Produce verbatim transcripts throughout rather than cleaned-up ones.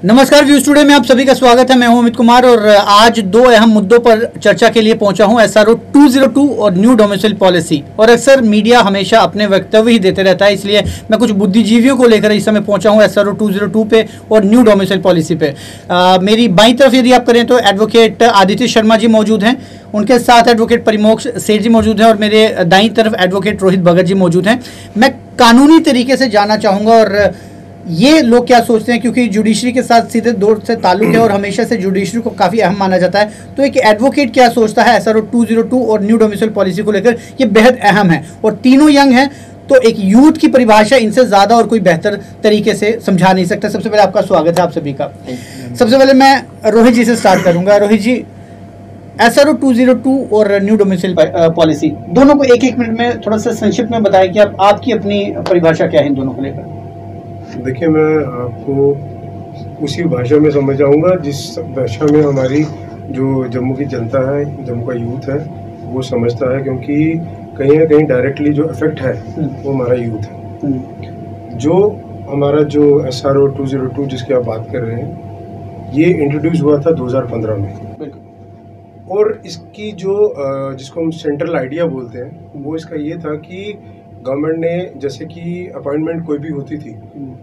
नमस्कार views today में आप सभी का स्वागत है। मैं हूं अमित कुमार और आज दो अहम मुद्दों पर चर्चा के लिए पहुंचा हूं, S R O two zero two और न्यू डोमिसाइल पॉलिसी। और अक्सर मीडिया हमेशा अपने वक्तव्य ही देते रहता है, इसलिए मैं कुछ बुद्धिजीवियों को लेकर इस समय पहुंचा हूं S R O two zero two पे और न्यू डोमिसाइल पॉलिसी पे। आ, मेरी बाईं तरफ यदि आप करें तो एडवोकेट आदित्य शर्मा जी मौजूद हैं, उनके साथ एडवोकेट परिमोक्ष सेठ जी मौजूद हैं और मेरे दाईं तरफ एडवोकेट रोहित भगत जी मौजूद हैं। मैं कानूनी तरीके से जानना चाहूँगा और ये लोग क्या सोचते हैं, क्योंकि जुडिशरी के साथ सीधे दौर से ताल्लुक है और हमेशा से जुडिशरी को काफ़ी अहम माना जाता है। तो एक एडवोकेट क्या सोचता है S R O two zero two और न्यू डोमिसाइल पॉलिसी को लेकर, ये बेहद अहम है और तीनों यंग हैं, तो एक यूथ की परिभाषा इनसे ज़्यादा और कोई बेहतर तरीके से समझा नहीं सकता। सबसे पहले आपका स्वागत है आप सभी का। सबसे पहले मैं रोहित जी से स्टार्ट करूँगा। Rohit ji, S R O two zero two और न्यू डोमिसाइल पॉलिसी दोनों को एक एक मिनट में थोड़ा सा संक्षिप्त में बताएं कि आप आपकी अपनी परिभाषा क्या है इन दोनों को लेकर। देखिए, मैं आपको उसी भाषा में समझाऊंगा जिस भाषा में हमारी जो जम्मू की जनता है, जम्मू का यूथ है, वो समझता है, क्योंकि कहीं ना कहीं डायरेक्टली जो इफेक्ट है वो हमारा यूथ है। जो हमारा जो S R O two zero two जिसकी आप बात कर रहे हैं, ये इंट्रोड्यूस हुआ था दो हज़ार पंद्रह में और इसकी जो जिसको हम सेंट्रल आइडिया बोलते हैं, वो इसका ये था कि गवर्नमेंट ने, जैसे कि अपॉइंटमेंट कोई भी होती थी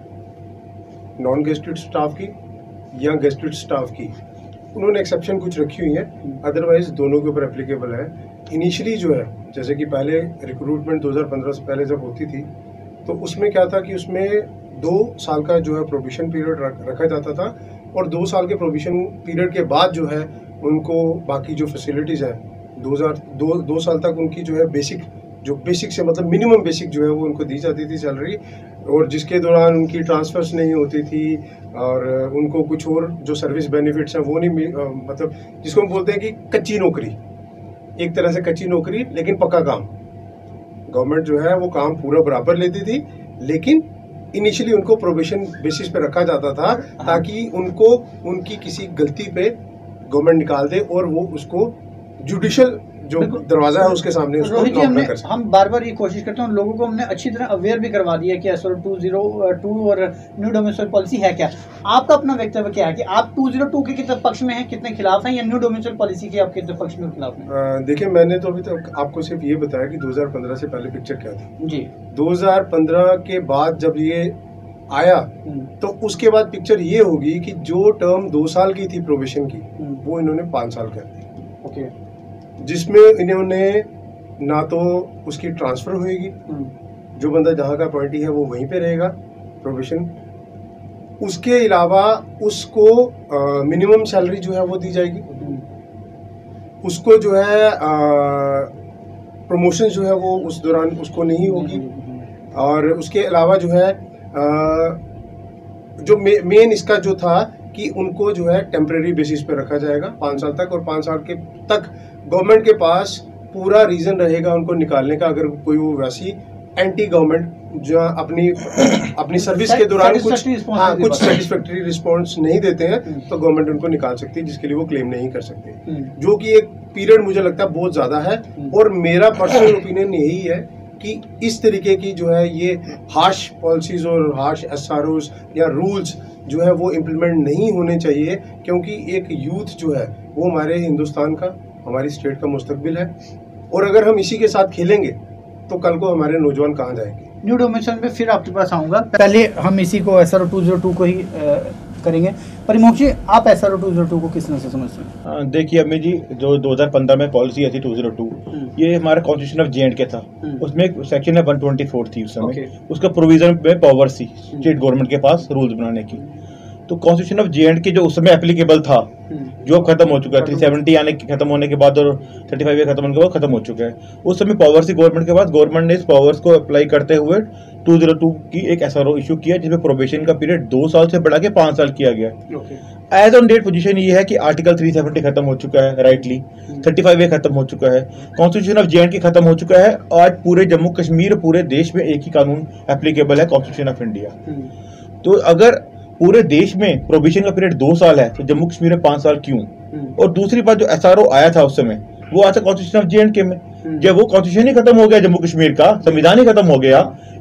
नॉन गेस्टेड स्टाफ की या गेस्टेड स्टाफ की, उन्होंने एक्सेप्शन कुछ रखी हुई है, अदरवाइज दोनों के ऊपर एप्लीकेबल है। इनिशियली जो है, जैसे कि पहले रिक्रूटमेंट दो हज़ार पंद्रह से पहले जब होती थी, तो उसमें क्या था कि उसमें दो साल का जो है प्रोविशन पीरियड रख, रखा जाता था और दो साल के प्रोविशन पीरियड के बाद जो है उनको बाकी जो फैसिलिटीज़ हैं दो हज़ार दो दो साल तक उनकी जो है बेसिक जो बेसिक से मतलब मिनिमम बेसिक जो है वो उनको दी जाती थी सैलरी, और जिसके दौरान उनकी ट्रांसफर्स नहीं होती थी और उनको कुछ और जो सर्विस बेनिफिट्स हैं वो नहीं, मतलब जिसको हम बोलते हैं कि कच्ची नौकरी, एक तरह से कच्ची नौकरी लेकिन पक्का काम। गवर्नमेंट जो है वो काम पूरा बराबर लेती थी, लेकिन इनिशियली उनको प्रोबेशन बेसिस पे रखा जाता था ताकि उनको उनकी किसी गलती पे गवर्नमेंट निकाल दे और वो उसको जुडिशियल जो दरवाजा है उसके सामने उसको नॉक ना कर सके। हम बार बार ये कोशिश करते हैं, लोगों को हमने अच्छी तरह अवेयर भी करवा दिया कि S R O two zero two और न्यू डोमिसाइल पॉलिसी है क्या। आपका अपना वक्तव्य क्या है कि आप टू ज़ीरो टू के कितने पक्ष में हैं, कितने खिलाफ हैं, या न्यू डोमिसाइल पॉलिसी के आप कितने पक्ष में खिलाफ हैं? देखिए, मैंने तो अभी तक आपको सिर्फ ये बताया कि दो हज़ार पंद्रह से पहले पिक्चर क्या थी जी। दो हज़ार पंद्रह के बाद जब ये आया तो उसके बाद पिक्चर ये होगी कि जो टर्म दो साल की थी प्रोबेशन की, वो इन्होंने पाँच साल कर दी। ओके, जिसमें इन्होंने ना तो उसकी ट्रांसफर होएगी, जो बंदा जहाँ का अपॉइंटी है वो वहीं पे रहेगा प्रोबेशन, उसके अलावा उसको मिनिमम सैलरी जो है वो दी जाएगी, उसको जो है प्रमोशन जो है वो उस दौरान उसको नहीं होगी, और उसके अलावा जो है आ, जो मे, मेन इसका जो था कि उनको जो है टेम्परेरी बेसिस पे रखा जाएगा पाँच साल तक, और पाँच साल के तक गवर्नमेंट के पास पूरा रीज़न रहेगा उनको निकालने का, अगर कोई वो वैसी एंटी गवर्नमेंट जो अपनी अपनी सर्विस के दौरान कुछ हाँ कुछ सेटिस्फैक्टरी रिस्पॉन्स नहीं देते हैं तो गवर्नमेंट उनको निकाल सकती है, जिसके लिए वो क्लेम नहीं कर सकते, जो कि एक पीरियड मुझे लगता है बहुत ज़्यादा है। और मेरा पर्सनल ओपिनियन यही है कि इस तरीके की जो है ये हार्श पॉलिसीज़ और हार्श एस आर ओज़ या रूल्स जो है वो इम्प्लीमेंट नहीं होने चाहिए, क्योंकि एक यूथ जो है वो हमारे हिंदुस्तान का, हमारी स्टेट का मुस्तकबिल है, और अगर हम इसी के साथ खेलेंगे तो कल को हमारे नौजवान कहाँ जाएंगे। न्यू डोमिसाइल में फिर आपके पास आऊँगा, पहले हम इसी को S R O two zero two को ही आ, करेंगे। परिमोक्ष जी, आप S R O two zero two को किस तरह से समझते हैं? देखिए अमित जी, जो दो हज़ार पंद्रह में पॉलिसी आई थी टू ज़ीरो टू, ये हमारा कॉन्स्टिट्यूशन ऑफ जे एंड के था, उसमें एक सेक्शन है वन ट्वेंटी फोर थी उस समय, उसका प्रोविजन में पावर थी स्टेट गवर्नमेंट के पास रूल्स बनाने की। तो कॉन्स्टिट्यूशन ऑफ जे एंड के जो उस समय एप्लीकेबल था, जो अब खत्म हो चुका है, थ्री सेवेंटी आने खत्म होने के बाद और थर्टी फाइव खत्म होने के बाद खत्म हो चुका है, उस समय पावर थी गवर्नमेंट के पास। गवर्नमेंट ने इस पावर्स को अप्लाई करते हुए टू ज़ीरो टू की एक एस आर ओ इशू किया, जिसमें प्रोबेशन का पीरियड दो साल से बढ़ा के पाँच साल किया गया। एज ऑन डेट पोजीशन ये है कि आर्टिकल थ्री सेवेंटी खत्म हो चुका है, राइटली थर्टी फाइव ए खत्म हो चुका है, कॉन्स्टिट्यूशन ऑफ जे एंड के खत्म हो चुका है। आज पूरे जम्मू कश्मीर, पूरे देश में एक ही कानून एप्लीकेबल है, कॉन्स्टिट्यूशन ऑफ इंडिया। तो अगर पूरे देश में प्रोबेशन का पीरियड दो साल है तो जम्मू कश्मीर में पाँच साल क्यों? और दूसरी बात, जो एस आर ओ आया था उस समय, वो आया था constitution of J and K में। जब वो कॉन्स्टिट्यूशन ही खत्म हो गया जम्मू कश्मीर का, संविधान ही खत्म हो गया,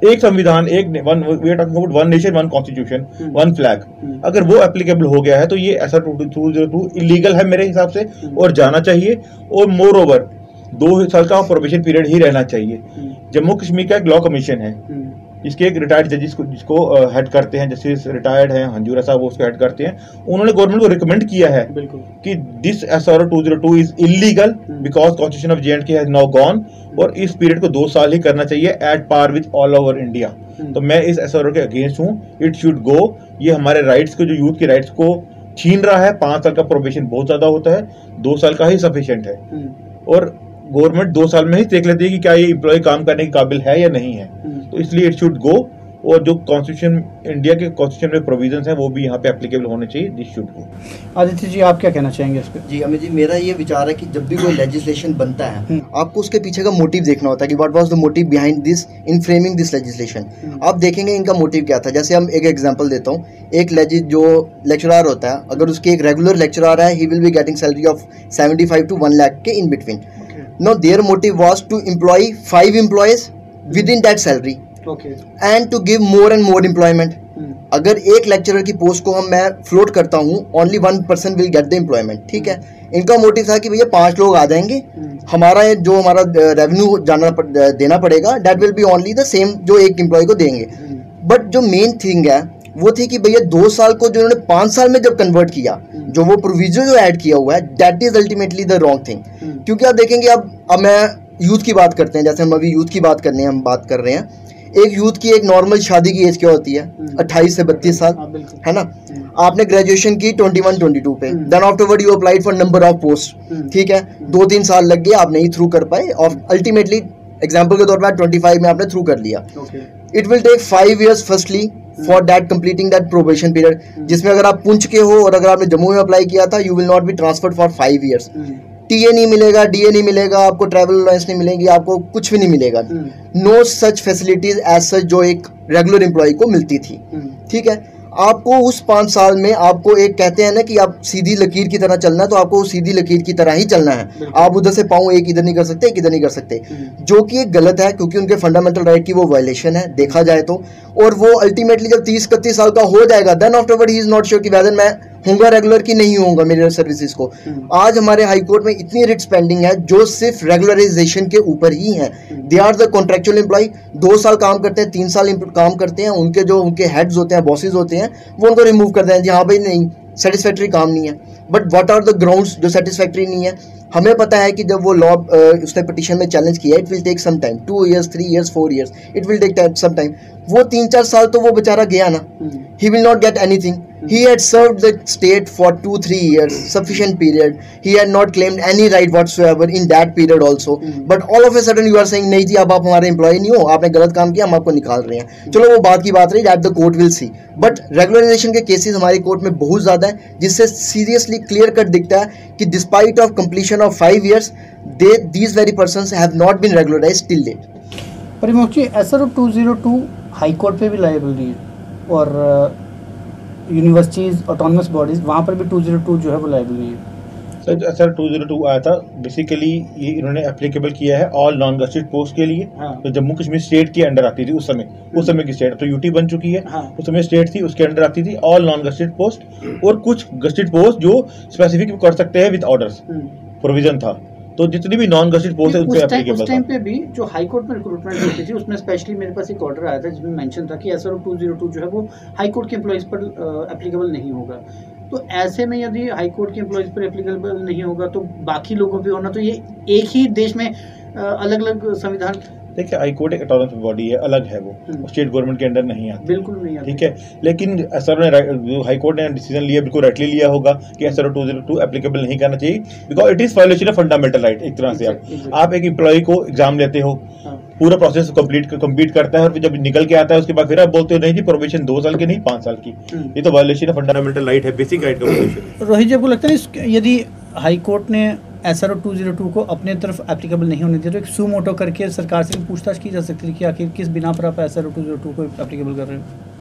एक संविधान, एक one, we are talking about one nation one constitution one flag, अगर वो एप्लीकेबल हो गया है तो ये ऐसा टू जीरो टू इलीगल है मेरे हिसाब से और जाना चाहिए। और मोर ओवर दो साल का प्रोबेशन पीरियड ही रहना चाहिए। जम्मू कश्मीर का एक लॉ कमीशन है जिसके एक रिटायर्ड जजिस को जिसको हेड करते हैं, जस्टिस रिटायर्ड हैं हंजूरा साहब, वो उसको हेड करते हैं। उन्होंने गवर्नमेंट को रिकमेंड किया है कि this SRO two zero two is illegal because constitution of J and K has now gone, और इस पीरियड को दो साल ही करना चाहिए at par with all over India. तो मैं इस एसआरओ के अगेंस्ट हूँ, इट शुड गो। ये हमारे राइट्स को, जो यूथ के राइट्स को छीन रहा है। पांच साल का प्रोबेशन बहुत ज्यादा होता है, दो साल का ही सफिशिएंट है। और गवर्नमेंट दो साल में ही देख लेती है कि क्या ये एम्प्लॉय काम करने के काबिल है या नहीं है, तो इसलिए इट शुड गो। और जो कॉन्स्टिट्यूशन, इंडिया के कॉन्स्टिट्यूशन में प्रोविजंस हैं वो भी यहाँ पे एप्लीकेबल होने चाहिए, this should go. Aditya ji, आप क्या कहना चाहेंगे इस पे? जी अमित जी, मेरा ये विचार है कि जब भी कोई लेजिस्लेशन बनता है आपको उसके पीछे का मोटिव देखना होता है कि what was the motive behind this in framing this legislation. आप देखेंगे इनका मोटिव क्या था। जैसे हम एक एग्जांपल देता हूँ, एक लेजिस जो लेक्चरर होता है, अगर उसके एक रेगुलर लेक्चरर है, he will be getting salary of seventy five to one lakh के in between. Now their motive was to employ five employees within that salary, okay, and to give more and more employment. hmm. अगर एक lecturer की post को हम मैं float करता हूँ, only one person will get the employment, ठीक है। इनका मोटिव था कि भैया पांच लोग आ जाएंगे, hmm. हमारा जो हमारा रेवेन्यू जाना देना पड़ेगा, that will be only the same जो एक एम्प्लॉय को देंगे। But hmm. जो मेन थिंग है वो थी कि भैया दो साल को जो उन्होंने पांच साल में जब कन्वर्ट किया, जो वो प्रोविजन जो ऐड किया हुआ है, that is ultimately the wrong thing. क्योंकि आप देखेंगे, अब अब मैं यूथ की बात करते हैं, जैसे हम अभी यूथ की बात करने हम बात कर रहे हैं। एक यूथ की एक नॉर्मल शादी की एज क्या होती है? अट्ठाईस से बत्तीस साल, है ना। आपने ग्रेजुएशन की ट्वेंटी वन ट्वेंटी टू पे, then afterward you applied for number of post, ठीक है। दो तीन साल लग गए, आप नहीं थ्रू कर पाए, और अल्टीमेटली एग्जाम्पल के तौर पर ट्वेंटी फाइव में आपने थ्रू कर लिया। It will take five years firstly for that completing that probation period, जिसमें अगर आप पुंछ के हो और अगर आपने जम्मू में अप्लाई किया था, you will not be transferred for five years. TA नहीं मिलेगा, डीए नहीं मिलेगा, आपको ट्रैवल अलाउंस नहीं मिलेगी, आपको कुछ भी नहीं मिलेगा। No such facilities as such जो एक रेगुलर एम्प्लॉय को मिलती थी, ठीक है। आपको उस पाँच साल में आपको एक कहते हैं ना कि आप सीधी लकीर की तरह चलना है, तो आपको सीधी लकीर की तरह ही चलना है। आप उधर से पाँव एक इधर नहीं कर सकते, एक इधर नहीं कर सकते, जो कि एक गलत है, क्योंकि उनके फंडामेंटल राइट की वो वायलेशन है देखा जाए तो। और वो अल्टीमेटली जब तीस इकतीस साल का हो जाएगा, then afterward he is not sure कि वेदर मैं होगा रेगुलर की नहीं होगा मेरे सर्विसेज को। आज हमारे हाई कोर्ट में इतनी रिट्स पेंडिंग है जो सिर्फ रेगुलराइजेशन के ऊपर ही है। They are the contractual employee, दो साल काम करते हैं, तीन साल काम करते हैं, उनके जो उनके हेड्स होते हैं, बॉसेज होते हैं, वो उनको रिमूव कर दें जी, हाँ भाई नहीं सेटिस्फैक्ट्री काम नहीं है। But what are the grounds जो सेटिस्फैक्ट्री नहीं है? हमें पता है कि जब वो लॉ उसने पिटीशन में चैलेंज किया, it will take some time, two years three years four years, it will take some time. वो तीन चार साल तो वो बेचारा गया ना, he will not get anything. He had served the state for two three years, sufficient period. He had not claimed any right whatsoever in that period also. Mm-hmm. But all of a sudden you are saying नहीं जी अब आप हमारे employ नहीं हो, आपने गलत काम किया, हम आपको निकाल रहे हैं। mm-hmm. चलो वो बात की बात रही, that the court will see. But regularization के केसेस हमारी कोर्ट में बहुत ज़्यादा है, जिससे सीरियसली क्लियर कट दिखता है कि despite of completion of five years they these very persons have not been regularized till date. Parimoksh ji, SRO two zero two high court पे भी लायबल नहीं है, और यूनिवर्सिटीज़ ऑटोनमस बॉडीज़ वहाँ पर भी टू जीरो टू जो है वो लायबल नहीं है। Sir sir two zero two आया था, बेसिकली ये इन्होंने एप्लीकेबल किया है ऑल नॉन गस्टेड पोस्ट के लिए। हाँ। तो जम्मू कश्मीर स्टेट के अंडर आती थी उस समय, उस समय की स्टेट तो यूटी बन चुकी है। हाँ। उस समय स्टेट थी, उसके अंडर आती थी ऑल नॉन गस्टेड पोस्ट, और कुछ गस्टेड पोस्ट जो स्पेसिफिक कर सकते हैं विद ऑर्डर्स, प्रोविजन था। तो जितनी भी नॉन गस्टेड पोस्ट है उस पे एप्लीकेबल था। उस टाइम पे भी जो हाई कोर्ट में रिक्रूटमेंट होती थी, उसमें स्पेशली मेरे पास एक ऑर्डर आया था जिसमें मेंशन था कि एसआरओ टू जीरो टू जो है वो हाई कोर्ट के एम्प्लॉइज पर एप्लीकेबल नहीं होगा। तो ऐसे में यदि हाई कोर्ट के एम्प्लॉइज पर एप्लीकेबल नहीं होगा तो बाकी लोगों पे होना, तो ये एक ही देश में अलग अलग संविधान। देखिए हाई कोर्ट एक ऑटोनमस बॉडी है, अलग है, वो स्टेट गवर्नमेंट के अंडर नहीं आती, बिल्कुल नहीं आती, ठीक है। लेकिन एसआरओ ने, हाई कोर्ट ने डिसीजन लिया, बिल्कुल राइटली लिया होगा कि SRO two zero two applicable नहीं करना चाहिए, because it is violation of fundamental right. एक तरह से आप आप एक एम्प्लॉय को एग्जाम लेते हो, पूरा प्रोसेस कंप्लीट कंप्लीट करता है, और फिर जब निकल के आता है उसके बाद फिर आप बोलते हो नहीं जी प्रोबेशन दो साल की नहीं पाँच साल की, ये तो वायलेशन ऑफ फंडामेंटल राइट है, बेसिक राइट का वायलेशन। रोहित जी, आपको लगता है यदि हाई कोर्ट ने एसआरओ टू जीरो टू को अपने तरफ एप्लीकेबल नहीं होने दिया तो एक सू मोटो करके सरकार से पूछताछ की जा सकती है कि आखिर किस बिना पर आप एसआरओ टू जीरो टू को एप्लीकेबल कर रहे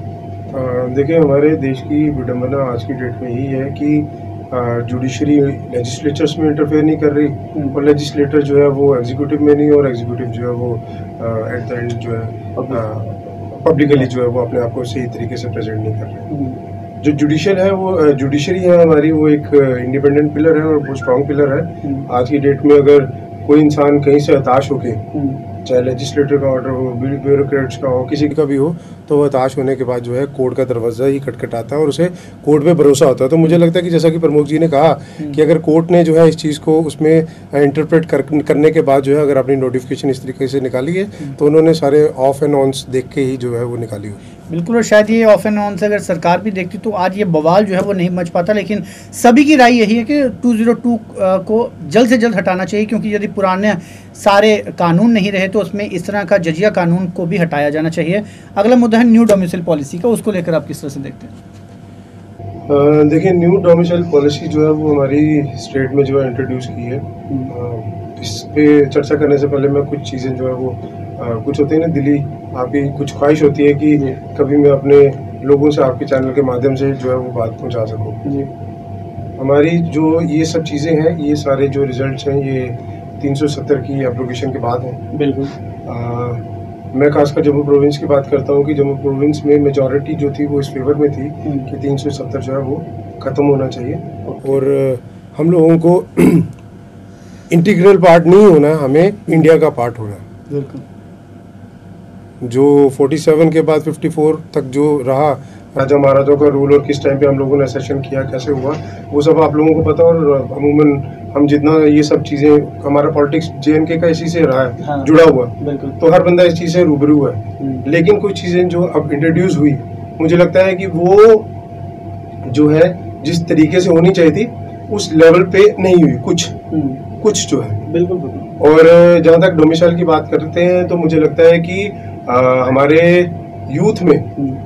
हो? देखिए, हमारे देश की विडंबना आज की डेट में यही है कि जुडिशरी लेजिस्लेचर्स में इंटरफेयर नहीं कर रही, और लेजिस्लेटर जो है वो एग्जीक्यूटिव में नहीं, और एग्जीक्यूटिव जो है वो एट द एंड जो है पब्लिकली जो है वो अपने आप को सही तरीके से प्रेजेंट नहीं कर रहे। जो जुडिशियल है वो जुडिशरी है हमारी, वो एक इंडिपेंडेंट पिलर है और वो स्ट्रॉन्ग पिलर है। आज की डेट में अगर कोई इंसान कहीं से हताश होके, चाहे लेजिस्लेटर का ऑर्डर हो, ब्यूरोक्रेट्स का हो, किसी का भी हो, तो वो हताश होने के बाद जो है कोर्ट का दरवाजा ही खटखटाता है और उसे कोर्ट पे भरोसा होता है। तो मुझे लगता है कि जैसा कि प्रमुख जी ने कहा कि अगर कोर्ट ने जो है इस चीज़ को उसमें इंटरप्रेट कर, करने के बाद जो है अगर अपनी नोटिफिकेशन इस तरीके से निकाली है तो उन्होंने सारे ऑफ एंड ऑन्स देख के ही जो है वो निकाली हुई। बिल्कुल, और शायद ये ऑफ एंड ऑन से अगर सरकार भी देखती तो आज ये बवाल जो है वो नहीं मच पाता। लेकिन सभी की राय यही है कि टू ज़ीरो टू को जल्द से जल्द हटाना चाहिए, क्योंकि यदि पुराने सारे कानून नहीं रहे तो उसमें इस तरह का जजिया कानून को भी हटाया जाना चाहिए। अगला मुद्दा है न्यू डोमिसाइल पॉलिसी का, उसको लेकर आप किस तरह से देखते हैं? देखिए, न्यू डोमिसाइल पॉलिसी जो है वो हमारी स्टेट में जो है इंट्रोड्यूस की है। आ, इस पे चर्चा करने से पहले मैं कुछ चीज़ें जो है वो आ, कुछ होते हैं ना दिली, आपकी कुछ ख्वाहिश होती है कि कभी मैं अपने लोगों से आपके चैनल के माध्यम से जो है वो बात पहुंचा सकूं। हमारी जो ये सब चीज़ें हैं, ये सारे जो रिजल्ट्स हैं ये तीन सौ सत्तर की एप्लीकेशन के बाद हैं। बिल्कुल। मैं खासकर जम्मू प्रोविंस की बात करता हूँ कि जम्मू प्रोविंस में मेजॉरिटी जो थी वो इस फेवर में थी कि तीन सौ सत्तर जो है वो ख़त्म होना चाहिए और हम लोगों को इंटीग्रल पार्ट नहीं होना, हमें इंडिया का पार्ट होना। बिल्कुल। जो सैंतालीस के बाद चौवन तक जो रहा राजा महाराजाओं का रूल और किस टाइम पे हम लोगों ने सेशन किया, कैसे हुआ, वो सब आप लोगों को पता। और अमूमन हम जितना ये सब चीज़ें, हमारा पॉलिटिक्स जे एन के का इसी से रहा है, हाँ, जुड़ा हुआ, तो हर बंदा इस चीज़ से रूबरू है। लेकिन कुछ चीज़ें जो अब इंट्रोड्यूस हुई, मुझे लगता है कि वो जो है जिस तरीके से होनी चाहिए थी उस लेवल पे नहीं हुई, कुछ कुछ जो है। बिल्कुल बिल्कुल। और जहाँ तक डोमिसाइल की बात करते हैं तो मुझे लगता है कि आ, हमारे यूथ में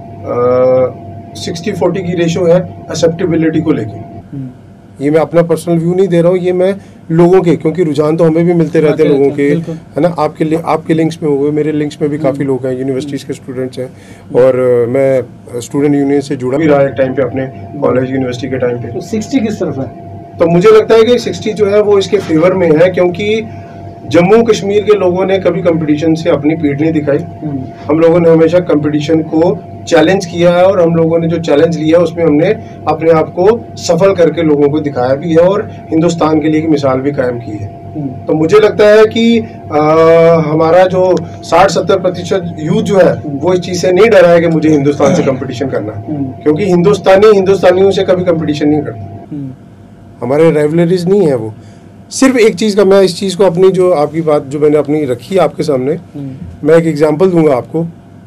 सिक्सटी फोर्टी की रेशो है एक्सेप्टेबिलिटी को लेके। ये मैं अपना पर्सनल व्यू नहीं दे रहा हूँ, ये मैं लोगों के, क्योंकि रुझान तो हमें भी मिलते रहते हैं लोगों के, है ना। आपके लिए आपके लिंक्स में हुए, मेरे लिंक्स में भी काफ़ी लोग हैं, यूनिवर्सिटीज़ के स्टूडेंट्स हैं और मैं स्टूडेंट यूनियन से जुड़ा भी रहा एक टाइम पे अपने कॉलेज यूनिवर्सिटी के टाइम पे। तो सिक्सटी किस तरफ है? तो मुझे लगता है कि सिक्सटी जो है वो इसके फेवर में है, क्योंकि जम्मू कश्मीर के लोगों ने कभी कंपटीशन से अपनी पीठ नहीं दिखाई। हम लोगों ने हमेशा कंपटीशन को चैलेंज किया है और हम लोगों ने जो चैलेंज लिया उसमें हमने अपने आप को सफल करके लोगों को दिखाया भी है और हिंदुस्तान के लिए एक मिसाल भी कायम की है। तो मुझे लगता है कि आ, हमारा जो साठ सत्तर प्रतिशत यूथ जो है वो इस चीज से नहीं डरा है कि मुझे हिंदुस्तान से कंपटीशन करना, क्योंकि हिंदुस्तानी हिंदुस्तानियों से कभी कंपटीशन नहीं करता। हमारे राइवलरीज नहीं है। वो सिर्फ एक चीज़ का, मैं इस चीज़ को अपनी जो आपकी बात जो मैंने अपनी रखी है आपके सामने, मैं एक एग्जांपल दूंगा आपको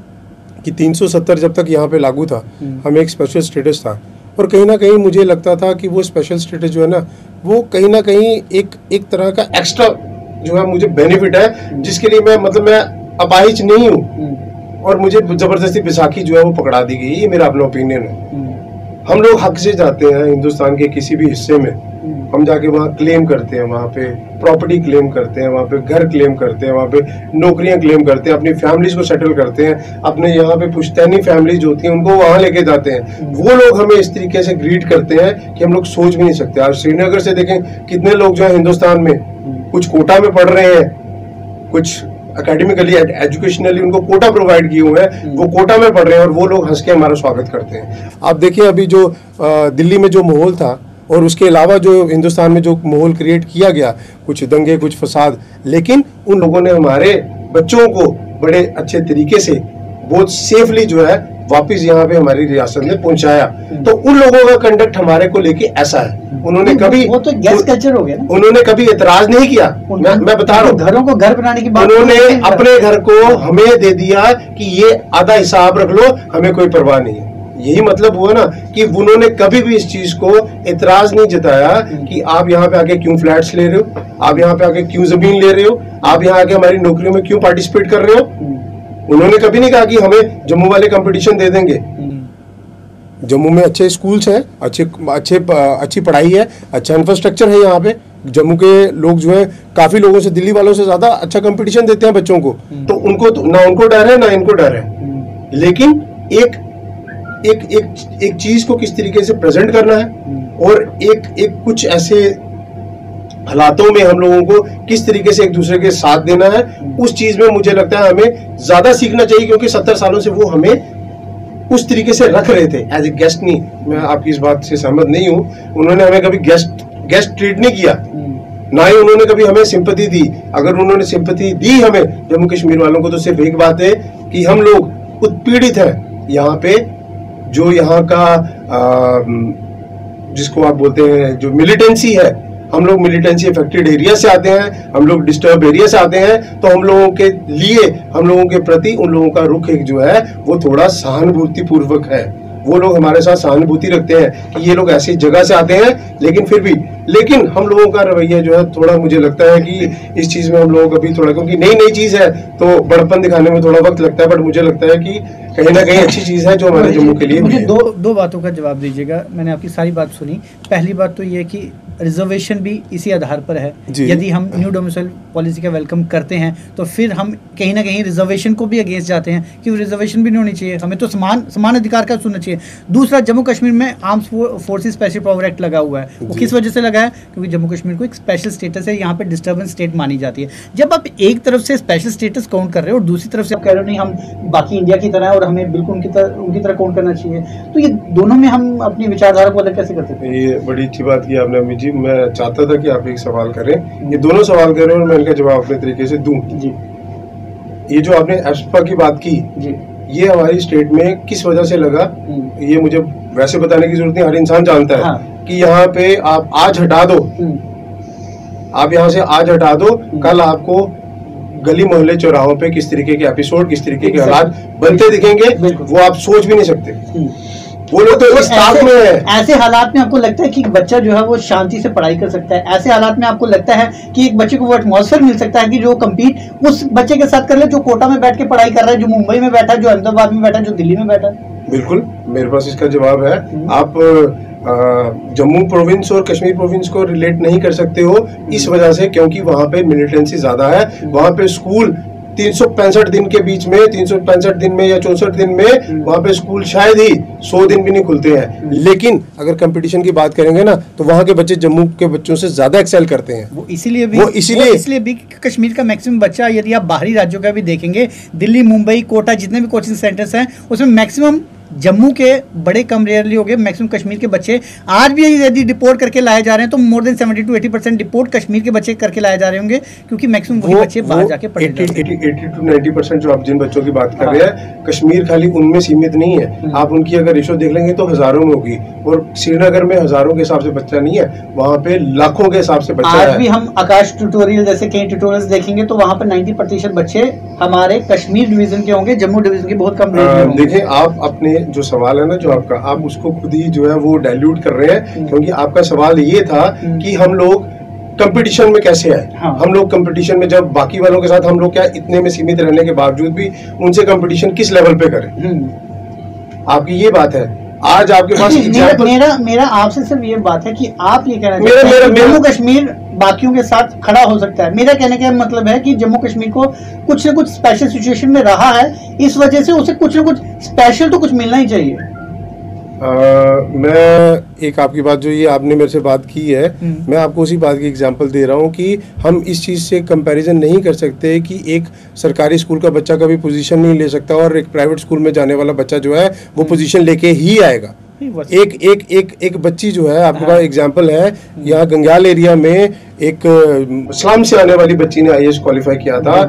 कि तीन सौ सत्तर जब तक यहाँ पे लागू था, हमें एक स्पेशल स्टेटस था और कहीं ना कहीं मुझे लगता था कि वो स्पेशल स्टेटस जो है ना वो कहीं ना कहीं एक एक तरह का एक्स्ट्रा जो है मुझे बेनिफिट है, जिसके लिए मैं मतलब मैं अपाहिज नहीं हूँ और मुझे जबरदस्ती बैसाखी जो है वो पकड़ा दी गई। ये मेरा अपना ओपिनियन है। हम लोग हक से जाते हैं हिंदुस्तान के किसी भी हिस्से में, हम जाके वहाँ क्लेम करते हैं, वहाँ पे प्रॉपर्टी क्लेम करते हैं, वहाँ पे घर क्लेम करते हैं, वहाँ पे नौकरियाँ क्लेम करते हैं, अपनी फैमिलीज को सेटल करते हैं, अपने यहाँ पे पुश्तैनी फैमिलीज होती हैं उनको वहाँ लेके जाते हैं। वो लोग हमें इस तरीके से ग्रीट करते हैं कि हम लोग सोच भी नहीं सकते। आज श्रीनगर से देखें कितने लोग जो है हिंदुस्तान में कुछ कोटा में पढ़ रहे हैं, कुछ एकेडमिकली एजुकेशनली उनको कोटा प्रोवाइड किए हुए हैं, वो कोटा में पढ़ रहे हैं और वो लोग हंस के हमारा स्वागत करते हैं। आप देखिए अभी जो दिल्ली में जो माहौल था और उसके अलावा जो हिंदुस्तान में जो माहौल क्रिएट किया गया, कुछ दंगे कुछ फसाद, लेकिन उन लोगों ने हमारे बच्चों को बड़े अच्छे तरीके से बहुत सेफली जो है वापस यहाँ पे हमारी रियासत में पहुंचाया। तो उन लोगों का कंडक्ट हमारे को लेके ऐसा है। उन्होंने कभी वो तो गैस कल्चर हो गया ना, उन्होंने कभी एतराज नहीं किया। मैं, मैं बता रहा हूँ, घरों को घर बनाने की बात, उन्होंने अपने घर को हमें दे दिया कि ये आधा हिसाब रख लो, हमें कोई परवाह नहीं है। यही मतलब हुआ ना कि उन्होंने कभी भी इस चीज को एतराज नहीं जताया कि आप यहाँ पे आके क्यों फ्लैट्स ले रहे हो, आप यहाँ पे आके क्यों जमीन ले रहे हो, आप यहाँ आके हमारी नौकरियों में क्यों पार्टिसिपेट कर रहे हो। उन्होंने कभी नहीं कहा कि हमें जम्मू वाले कंपटीशन दे देंगे। जम्मू में अच्छे स्कूल्स हैं, अच्छे अच्छे अच्छी पढ़ाई है, अच्छा इंफ्रास्ट्रक्चर है। यहाँ पे जम्मू के लोग जो है काफी लोगों से, दिल्ली वालों से ज्यादा अच्छा कंपटीशन देते हैं बच्चों को। तो उनको तो, ना उनको डर है ना इनको डर है। लेकिन एक एक एक एक चीज को किस तरीके से प्रेजेंट करना है और एक एक कुछ ऐसे हालातों में हम लोगों को किस तरीके से एक दूसरे के साथ देना है, उस चीज में मुझे लगता है हमें ज्यादा सीखना चाहिए, क्योंकि सत्तर सालों से वो हमें उस तरीके से रख रहे थे एज ए गेस्ट। नहीं, मैं आपकी इस बात से सहमत नहीं हूँ। उन्होंने हमें कभी गेस्ट गेस्ट ट्रीट नहीं किया, ना ही उन्होंने कभी हमें सिंपैथी दी। अगर उन्होंने सिंपैथी दी हमें जम्मू कश्मीर वालों को, तो सिर्फ एक बात है कि हम लोग उत्पीड़ित हैं। यहाँ पे जो यहाँ का आ, जिसको आप बोलते हैं जो मिलिटेंसी है, हम लोग मिलिटेंसी अफेक्टेड एरिया से आते हैं, हम लोग डिस्टर्ब एरिया से आते हैं, तो हम लोगों के लिए, हम लोगों के प्रति उन लोगों का रुख एक जो है वो थोड़ा सहानुभूति पूर्वक है। वो लोग हमारे साथ सहानुभूति रखते हैं कि ये लोग ऐसी जगह से आते हैं, लेकिन फिर भी लेकिन हम लोगों का रवैया जो है थोड़ा, मुझे लगता है कि इस चीज में हम लोगों को भी थोड़ा, क्योंकि नई नई चीज है तो बड़प्पन दिखाने में थोड़ा वक्त लगता है, बट मुझे लगता है कि कहीं ना कहीं अच्छी चीज है जो हमारे जम्मू के लिए। मुझे दो दो बातों का जवाब दीजिएगा। मैंने आपकी सारी बात सुनी। पहली बात तो ये कि रिजर्वेशन भी इसी आधार पर है। यदि हम न्यू डोमिसाइल पॉलिसी का वेलकम करते हैं तो फिर हम कहीं ना कहीं रिजर्वेशन को भी अगेंस्ट जाते हैं कि रिजर्वेशन भी नहीं होनी चाहिए, हमें तो समान समान अधिकार का सुनना चाहिए। दूसरा, जम्मू कश्मीर में arms forces special power act लगा हुआ है। वो किस वजह से लगा है? क्योंकि जम्मू कश्मीर को एक स्पेशल स्टेटस है, यहाँ पे डिस्टर्बेंस स्टेट मानी जाती है। जब आप एक तरफ से स्पेशल स्टेटस काउंट कर रहे हो और दूसरी तरफ से आप कह रहे हो नहीं हम बाकी इंडिया की तरह है और हमें बिल्कुल उनकी तरह उनकी तरह काउंट करना चाहिए, तो ये दोनों में हम अपनी विचारधारा को अलग कैसे कर सकते हैं? ये बड़ी अच्छी बात की आपने अमित जी। मैं चाहता था कि आप एक सवाल करें, ये दोनों सवाल करें और मैं इनका जवाब अपने तरीके से दूं। जी, ये जो आपने एस्पा की बात की जी, ये हमारी स्टेट में किस वजह से लगा, ये मुझे वैसे बताने की जरूरत नहीं, हर इंसान जानता है। हाँ। कि यहाँ पे आप आज हटा दो, आप यहाँ से आज हटा दो, कल आपको गली मोहल्ले चौराहों पे किस तरीके के एपिसोड, किस तरीके के हालात बनते दिखेंगे, वो आप सोच भी नहीं सकते। वो लोग तो इस ताक में है। ऐसे हालात में आपको लगता है कि बच्चा जो है वो शांति से पढ़ाई कर सकता है? ऐसे हालात में आपको लगता है कि एक बच्चे को वो एटमॉस्फेयर मिल सकता है कि जो कम्पीट उस बच्चे के साथ कर ले जो कोटा में बैठ के पढ़ाई कर रहा है, जो मुंबई में बैठा है, जो अहमदाबाद में बैठा है, जो दिल्ली में बैठा है? बिल्कुल, मेरे पास इसका जवाब है। आप जम्मू प्रोविंस और कश्मीर प्रोविंस को रिलेट नहीं कर सकते हो इस वजह से, क्योंकि वहां पे मिलिटेंसी ज्यादा है। वहां पे स्कूल तीन सौ पैंसठ दिन के बीच में, तीन सौ पैंसठ दिन में या चौसठ दिन में वहां पे स्कूल शायद ही सौ दिन भी नहीं खुलते हैं। लेकिन अगर कंपटीशन की बात करेंगे ना, तो वहां के बच्चे जम्मू के बच्चों से ज्यादा एक्सेल करते हैं। वो इसीलिए भी वो इसीलिए इसलिए भी कश्मीर का मैक्सिमम बच्चा, यदि आप बाहरी राज्यों का भी देखेंगे, दिल्ली, मुंबई, कोटा, जितने भी कोचिंग सेंटर्स हैं उसमें मैक्सिमम जम्मू के बड़े कम रेयरली हो गए, मैक्सिमम कश्मीर के बच्चे आज भी यदि डिपोर्ट करके लाए जा रहे हैं तो more than seventy two eighty percent deport Kashmir के बच्चे करके लाए जा रहे होंगे, क्योंकि मैक्सिमम वही बच्चे बाहर जाके पढ़े एटी टू नाइन्टी परसेंट जो आप जिन बच्चों की बात कर रहे हैं, कश्मीर खाली उनमें सीमित नहीं है। आप उनकी अगर रेशो देख लेंगे तो हजारों में होगी, और श्रीनगर में हजारों के हिसाब से बच्चा नहीं है, वहाँ पे लाखों के हिसाब से बच्चा है। आज भी हम आकाश ट्यूटोरियल जैसे कई ट्यूटोरियल्स देखेंगे तो वहाँ पे नब्बे प्रतिशत बच्चे हमारे कश्मीर डिवीजन के होंगे, जम्मू डिवीजन के बहुत कम। देखिए, आप अपने जो सवाल है ना जो आपका, आप उसको खुद ही जो है वो डाइल्यूट कर रहे हैं, क्योंकि आपका सवाल ये था कि हम लोग कंपटीशन में कैसे आए। हाँ। हम लोग कंपटीशन में जब बाकी वालों के साथ हम लोग क्या इतने में सीमित रहने के बावजूद भी उनसे कंपटीशन किस लेवल पे करें, आपकी ये बात है। आज आपके पास मेरा मेरा, मेरा आपसे सिर्फ ये बात है कि आप ये कहना चाहते हैं कि जम्मू कश्मीर बाकियों के साथ खड़ा हो सकता है। मेरा कहने का मतलब है कि जम्मू कश्मीर को कुछ न कुछ स्पेशल सिचुएशन में रहा है, इस वजह से उसे कुछ न कुछ स्पेशल तो कुछ मिलना ही चाहिए। आ, मैं एक आपकी बात जो ये आपने मेरे से बात की है, मैं आपको उसी बात की एग्जांपल दे रहा हूँ कि हम इस चीज़ से कंपैरिजन नहीं कर सकते कि एक सरकारी स्कूल का बच्चा कभी पोजीशन नहीं ले सकता और एक प्राइवेट स्कूल में जाने वाला बच्चा जो है वो पोजीशन लेके ही आएगा। एक एक एक एक बच्ची जो है, आपके पास एग्जांपल है, यहाँ गंग्याल एरिया में एक इस्लाम से आने वाली बच्ची ने आई ए एस क्वालिफाई किया था।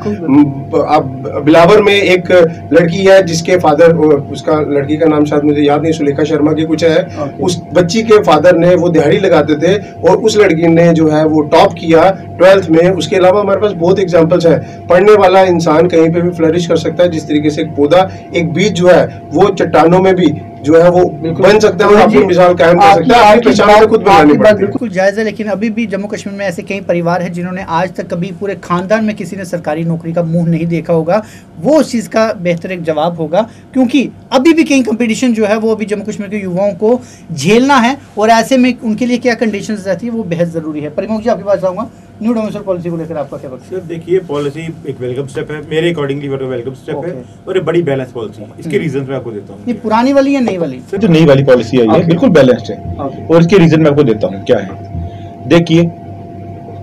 अब बिलावर में एक लड़की है जिसके फादर, उसका लड़की का नाम शायद मुझे याद नहीं, सुलेखा शर्मा की कुछ है, उस बच्ची के फादर ने वो दिहाड़ी लगाते थे और उस लड़की ने जो है वो टॉप किया ट्वेल्थ में। उसके अलावा हमारे पास बहुत एग्जाम्पल्स हैं। पढ़ने वाला इंसान कहीं पे भी फ्लरिश कर सकता है, जिस तरीके से एक पौधा, एक बीज जो है वो चट्टानों में भी जो है वो बन सकता है और अपनी मिसाल कायम कर सकता है, अपनी पहचान खुद बनानी पड़ती है। बिल्कुल जायज है, लेकिन अभी भी जम्मू कश्मीर में ऐसे कई परिवार हैं जिन्होंने आज तक कभी पूरे खानदान में किसी ने सरकारी नौकरी का मुंह नहीं देखा होगा। वो उस चीज़ का बेहतर एक जवाब होगा, क्योंकि अभी भी कई कंपटीशन जो है वो अभी जम्मू कश्मीर के युवाओं को झेलना है, और ऐसे में उनके लिए क्या कंडीशंस रहती है वो बेहद ज़रूरी है। परिमोह जी, आपके पास आऊँगा, न्यू डोमिसाइल पॉलिसी को लेकर आपका क्या वक्त? सर देखिए, पॉलिसी एक वेलकम स्टेप है, मेरे अकॉर्डिंगली वेलकम स्टेप है और एक बड़ी बैलेंस पॉलिसी है। इसके रीजन मैं आपको देता हूँ। ये पुरानी वाली या नई वाली? सर जो नई वाली पॉलिसी है ये बिल्कुल बैलेंस्ड है, और इसके रीजन मैं आपको देता हूँ क्या है। देखिए,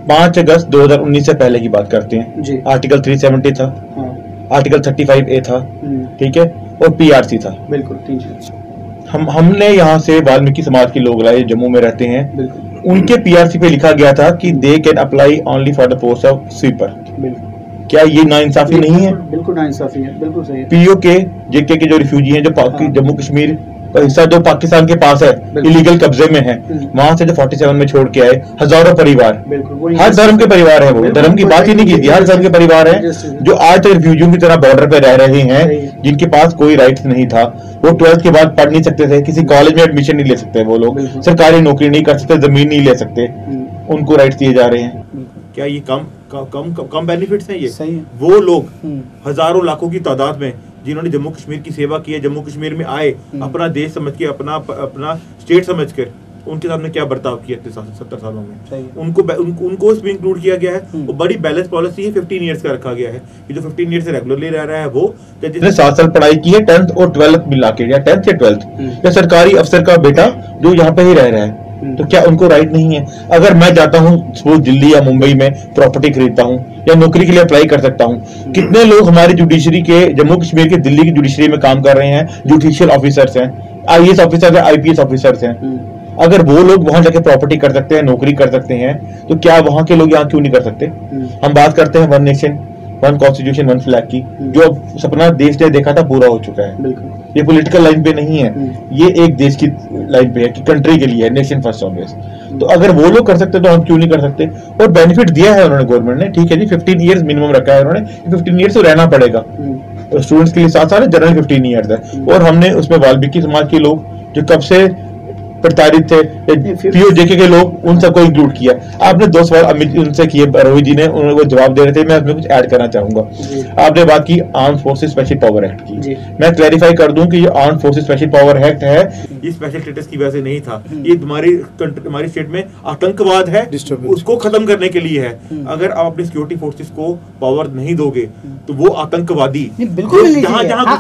पाँच अगस्त दो हज़ार उन्नीस से पहले की बात करते हैं जी। आर्टिकल तीन सौ सत्तर था, हाँ। आर्टिकल पैंतीस ए था, ठीक है, और पीआरसी था। बिल्कुल तीन चीज। हम हमने यहाँ से वाल्मीकि समाज के लोग लाए, जम्मू में रहते हैं, बिल्कुल। उनके पीआरसी पे लिखा गया था कि they can apply only for the post of sweeper. बिल्कुल। क्या ये नाइंसाफी नहीं है? बिल्कुल नाइंसाफी है, बिल्कुल सही है। पीओ के जेके के जो रिफ्यूजी हैं, जो हाँ। जम्मू कश्मीर का हिस्सा जो पाकिस्तान के पास है, इलीगल कब्जे में है, वहां से जो सैंतालीस में छोड़ के आए हजारों परिवार, हर धर्म के परिवार है, वो धर्म की बात ही नहीं की थी, हर धर्म के परिवार है जो आज तक रिफ्यूजियों की तरह बॉर्डर पे रह रहे हैं, जिनके पास कोई राइट्स नहीं था। वो ट्वेल्थ के बाद पढ़ नहीं सकते थे, किसी कॉलेज में एडमिशन नहीं ले सकते, वो लोग सरकारी नौकरी नहीं कर सकते, जमीन नहीं ले सकते, उनको राइट्स दिए जा रहे हैं। क्या ये कम कम कम, कम बेनिफिट्स हैं? ये सही है। वो लोग हजारों लाखों की तादाद में जिन्होंने जम्मू कश्मीर की सेवा की है, जम्मू कश्मीर में आए, अपना देश समझ के, अपना अपना स्टेट समझ कर, उनके सामने क्या बर्ताव किया सत्तर सालों में, उनको उनको, उनको इसमें इंक्लूड किया गया है। वो बड़ी बैलेंस पॉलिसी है, पंद्रह इयर्स का रखा गया है कि जो पंद्रह इयर्स से रेगुलरली रह रहा है वो, जिसने सात साल पढ़ाई की है, टेंथ और ट्वेल्थ मिला के, या टेंथ या ट्वेल्थ, या सरकारी अफसर का बेटा जो यहाँ पे ही रह रहा है, तो क्या उनको राइट नहीं है? अगर मैं जाता हूँ सपोज दिल्ली या मुंबई में प्रॉपर्टी खरीदता हूँ या नौकरी के लिए अप्लाई कर सकता हूँ। कितने लोग हमारी जुडिशरी के, जम्मू कश्मीर के दिल्ली की जुडिशरी में काम कर रहे हैं, जुडिशियल ऑफिसर्स हैं, आईएएस ऑफिसर्स हैं, आईपीएस ऑफिसर्स हैं। अगर वो लोग वहां जाके प्रॉपर्टी कर सकते हैं, नौकरी कर सकते हैं, तो क्या वहां के लोग यहाँ क्यों नहीं कर सकते? हम बात करते हैं one nation one constitution one flag की, जो सपना देश ने देखा था पूरा हो चुका है। ये पॉलिटिकल लाइन पे नहीं है, ये एक देश की लाइन पे है कि कंट्री के लिए है, नेशन फर्स्ट ऑलवेज। तो अगर वो लोग कर सकते तो हम क्यों नहीं कर सकते? और बेनिफिट दिया है उन्होंने गवर्नमेंट ने, ठीक है जी, फिफ्टीन ईयर्स मिनिमम रखा है उन्होंने, फिफ्टीन ईयर्स तो रहना पड़ेगा। तो स्टूडेंट्स के लिए साथ साथ जनरल फिफ्टीन ईयर्स है। और हमने उसमें वाल्मीकि समाज के लोग जो कब से प्रताड़ित थे, पीओ जेके के लोग, उन सबको इंक्लूड किया। आपने दो सवाल अमित उनसे किए, रोहित जी ने, उन्होंने वो जवाब दे रहे थे, मैं उसमें कुछ ऐड करना चाहूंगा। आपने बात की arm forces special power act की, मैं क्लैरिफाई कर दूं कि ये arm forces special power act है, ये स्पेशल स्टेटस की वजह से नहीं था, ये हमारी हमारी स्टेट में आतंकवाद है, उसको खत्म करने के लिए है। अगर आप अपनी सिक्योरिटी फोर्सेस को पावर नहीं दोगे तो वो आतंकवादी जहां जहां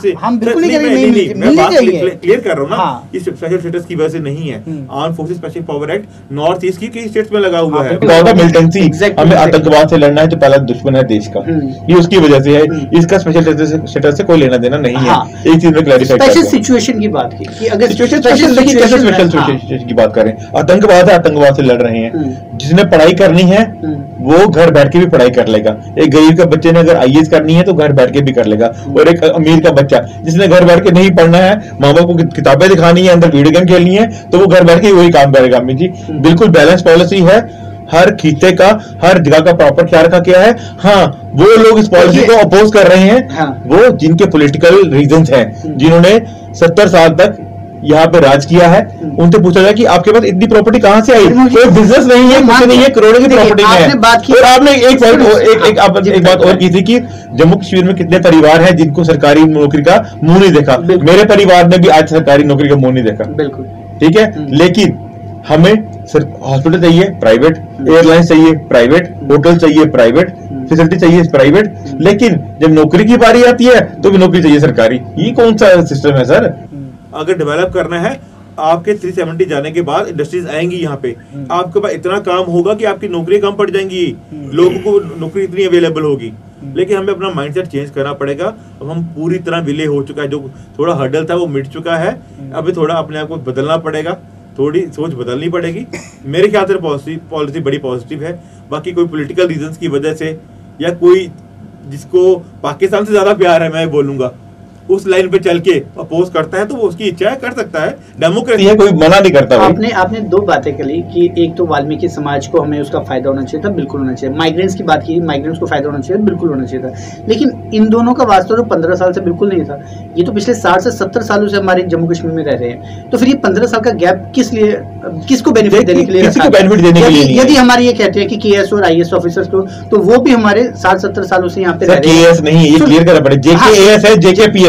मैं बात क्लियर कर रहा हूँ ना, इस स्पेशल स्टेटस की वजह से नहीं है। Arm forces special power act north east की कई स्टेट्स में लगा हुआ है। मिलिटेंसी, हमें आतंकवाद से लड़ना है जो पहला दुश्मन है देश का, ये उसकी वजह से है, इसका स्पेशल स्टेटस से कोई लेना देना नहीं है। एक चीज में क्लैरिफाई कर दूं, स्पेशल सिचुएशन की बात की कि अगर सिचुएशन स्पेशल सिचुएशन की बात करें, आतंकवाद है, आतंकवाद से लड़ रहे हैं। जिसने पढ़ाई करनी है वो घर बैठ के भी पढ़ाई कर लेगा। एक गरीब का बच्चे ने अगर आईएएस करनी है तो घर बैठ के भी कर लेगा, और एक अमीर का बच्चा जिसने घर बैठ के नहीं पढ़ना है, माँ बाप को किताबें दिखानी है, अंदर वीडियो गेम खेलनी है, तो वो घर बैठ के वही काम करेगा। अमित जी, बिल्कुल बैलेंस पॉलिसी है, हर खीते का, हर जगह का प्रॉपर ख्याल रखा गया है। हाँ, वो लोग इस पॉलिसी को अपोज कर रहे हैं, हाँ। वो जिनके पॉलिटिकल रीजंस हैं, जिन्होंने सत्तर साल तक यहाँ पे राज किया है, उनसे पूछा जाए कि आपके पास इतनी प्रॉपर्टी कहाँ से आई? कोई बिजनेस नहीं है, कुछ नहीं है, करोड़ों की प्रॉपर्टी है। और आपने एक बात एक एक आप एक बात और की थी कि जम्मू कश्मीर में कितने परिवार हैं जिनको सरकारी नौकरी का मुंह नहीं देखा। मेरे परिवार ने भी आज सरकारी नौकरी का मुंह नहीं देखा, बिल्कुल ठीक है। लेकिन हमें हॉस्पिटल चाहिए प्राइवेट, एयरलाइन चाहिए प्राइवेट, होटल चाहिए प्राइवेट, फैसिलिटी चाहिए प्राइवेट, लेकिन जब नौकरी की बारी आती है तो भी नौकरी चाहिए सरकारी। ये कौन सा सिस्टम है सर? अगर डेवलप करना है, आपके तीन सौ सत्तर जाने के बाद इंडस्ट्रीज आएंगी यहाँ पे, आपके पास इतना काम होगा कि आपकी नौकरी कम पड़ जाएंगी, लोगों को नौकरी इतनी अवेलेबल होगी। लेकिन हमें अपना माइंडसेट चेंज करना पड़ेगा। अब हम पूरी तरह विले हो चुका है, जो थोड़ा हर्डल था वो मिट चुका है, अभी थोड़ा अपने आप को बदलना पड़ेगा, थोड़ी सोच बदलनी पड़ेगी। मेरे ख्याल से पॉलिसी पॉलिसी बड़ी पॉजिटिव है। बाकी कोई पॉलिटिकल रीजंस की वजह से, या कोई जिसको पाकिस्तान से ज्यादा प्यार है, मैं बोलूंगा, उस लाइन पे चल के अपोज करता है तो वो उसकी इच्छा है, कर सकता है, डेमोक्रेसी है, कोई मना नहीं करता। आपने आपने दो बातें करी कि एक तो वाल्मीकि समाज को हमें उसका फायदा होना चाहिए था, बिल्कुल होना चाहिए। माइग्रेंट्स की बात की, माइग्रेंट्स को फायदा होना चाहिए, बिल्कुल होना चाहिए था। लेकिन इन दोनों का वास्तव तो पंद्रह साल से बिल्कुल नहीं था। ये तो पिछले साठ से सत्तर सालों से हमारे जम्मू कश्मीर में रह रहे हैं। तो फिर ये पंद्रह साल का गैप किस लिए, किसको बेनिफिट देने के लिए? बेनिफिट देने के लिए यदि हमारे ये कहते हैं कि के एस और आई एस ऑफिसर्स को, तो वो भी हमारे साठ सत्तर सालों से यहाँ पे रह रहे हैं। के एस नहीं, ये क्लियर करना पड़ेगा, जेके एस है, जेके पी एस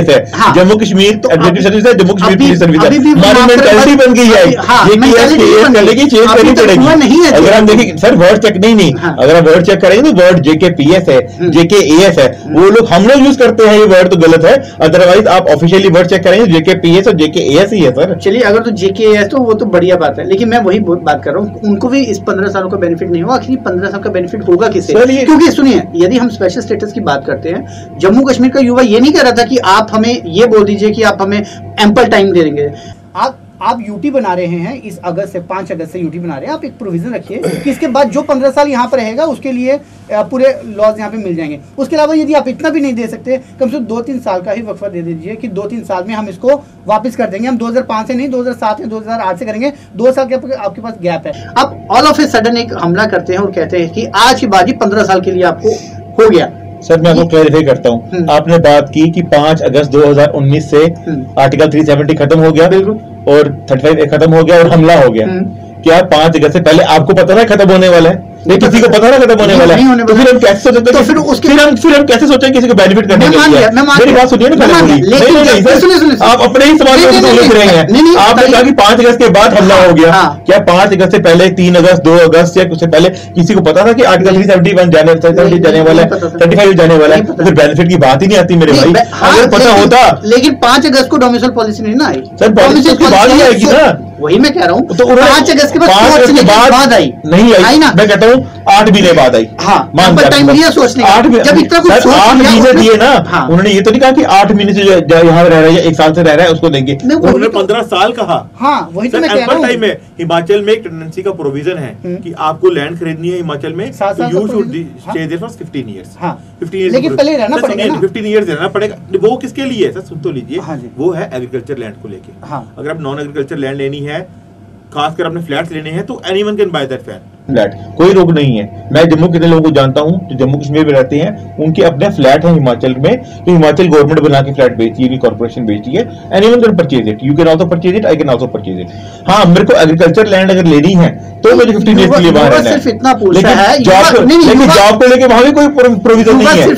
है। हाँ, जम्मू कश्मीर तो एडमिनिस्ट्रेटिव सर्विस है, जम्मू कश्मीर पुलिस सर्विस है, हमारी वहाँ मेंटालिटी बन गई है। हाँ, ये चलेगी, चेंज करनी पड़ेगी। नहीं है अगर हम देखें सर वर्ड चेक नहीं नहीं हाँ, अगर हम वर्ड चेक करेंगे तो वर्ड जेके पीएस है, जेके एएस है, वो लोग हम लोग यूज करते हैं, ये वर्ड तो गलत है। अदरवाइज आप ऑफिशियली वर्ड चेक करेंगे जेके पीएस और जेके एएस ही है सर। चलिए अगर तो जेके एएस तो वो तो बढ़िया बात है, लेकिन मैं वही बात कर रहा हूँ, उनको भी इस पंद्रह सालों का बेनिफिट नहीं हुआ। आखिर पंद्रह साल का बेनिफिट होगा किसे? क्योंकि सुनिए, यदि हम स्पेशल स्टेटस की बात करते हैं, जम्मू कश्मीर का युवा ये नहीं कह रहा था कि आप हमें ये बोल दीजिए कि आप हमें एम्पल टाइम दे देंगे। आप आप यूटी बना रहे हैं इस अगस्त से, पांच अगस्त से यूटी बना रहे हैं, आप एक प्रोविजन रखिए कि इसके बाद जो पंद्रह साल यहाँ पर रहेगा उसके लिए पूरे लॉज यहाँ पे मिल जाएंगे। उसके अलावा यदि आप इतना भी नहीं दे सकते, कम से कम दो तीन साल का ही वक्फा दे दीजिए कि दो तीन साल में हम इसको वापस कर देंगे। हम दो हज़ार पाँच से नहीं, दो हज़ार सात या दो हज़ार आठ से करेंगे। दो साल के आपके पास गैप है। अब ऑल ऑफ ए सडन एक हमला करते हैं और कहते हैं कि आज की बाजी पंद्रह साल के लिए आपको हो गया। सर मैं आपको क्लैरिफाई करता हूँ, आपने बात की कि पाँच अगस्त दो हज़ार उन्नीस से आर्टिकल तीन सौ सत्तर खत्म हो गया, बिल्कुल, और पैंतीस खत्म हो गया और हमला हो गया। क्या पांच अगस्त से पहले आपको पता था खत्म होने वाला है? नहीं, किसी को पता ना खत्म होने वाला है, तो फिर हम कैसे सोचते? तो फिर उसके फिर हम फिर हम कैसे सोचें किसी को बेनिफिट करने के लिए? मेरी बात सुनिए ना पहले। नहीं नहीं सर, आप अपने ही सवाल में उलझ रहे हैं। आपने कहा कि पांच अगस्त के बाद हमला हो गया। क्या पांच अगस्त से पहले, तीन अगस्त, दो अगस्त या उससे पहले किसी को पता था कि आर्टिकल तीन सौ इकहत्तर जाने जाने वाला है, पैंतीस जाने वाला है? तो फिर बेनिफिट की बात ही नहीं आती मेरे भाई। अगर पता होता, लेकिन पांच अगस्त को डोमिसाइल पॉलिसी नहीं ना आई सर, पॉलिसी की बात ही आएगी ना। वही मैं कह रहा हूँ, तो पांच अगस्त के बाद बाद आई नहीं आई ना, मैं कहता हूँ आठ महीने बाद आई। हाँ, टाइम दिया सोचने का। जब इतना कुछ आठ महीने दिए ना, उन्होंने ये तो नहीं कहा कि आठ महीने से यहाँ रह रहा है या एक साल से रह रहा है उसको देंगे, उन्होंने पंद्रह साल कहा। हाँ, वही तो मैं कह रहा हूँ। टाइम में हिमाचल में एक टेंडेंसी का प्रोविजन है कि आपको लैंड खरीदनी है हिमाचल में, you should stay there for fifteen years. Fifteen years लेकिन पहले रहना पड़ेगा ना, फिफ्टीन इयर्स रहना पड़ेगा। वो किसके लिए है सर, सुन तो लीजिए, वो है एग्रीकल्चर लैंड को लेके। अगर आप नॉन एग्रीकल्चर लैंड लेनी है, खासकर अपने फ्लैट्स लेने हैं, तो anyone can buy that flat, कोई रोक नहीं है। मैं जम्मू कितने लोगों को जानता हूं जो जम्मू कश्मीर में रहते हैं, उनके अपने फ्लैट हैं हिमाचल में, तो हिमाचल गवर्नमेंट बना के फ्लैट बेचती है, कॉर्पोरेशन बेचती है। Anyone can purchase it, you can also purchase it, I can also purchase it. हाँ, मेरे को एग्रीकल्चर लैंड अगर लेनी है तो मुझे फिफ्टीन डेज के लिए बाहर रहना है। सिर्फ इतना पूछ रहा है, लेकिन जॉब को लेकर वहां भी कोई प्रोविजन नहीं है।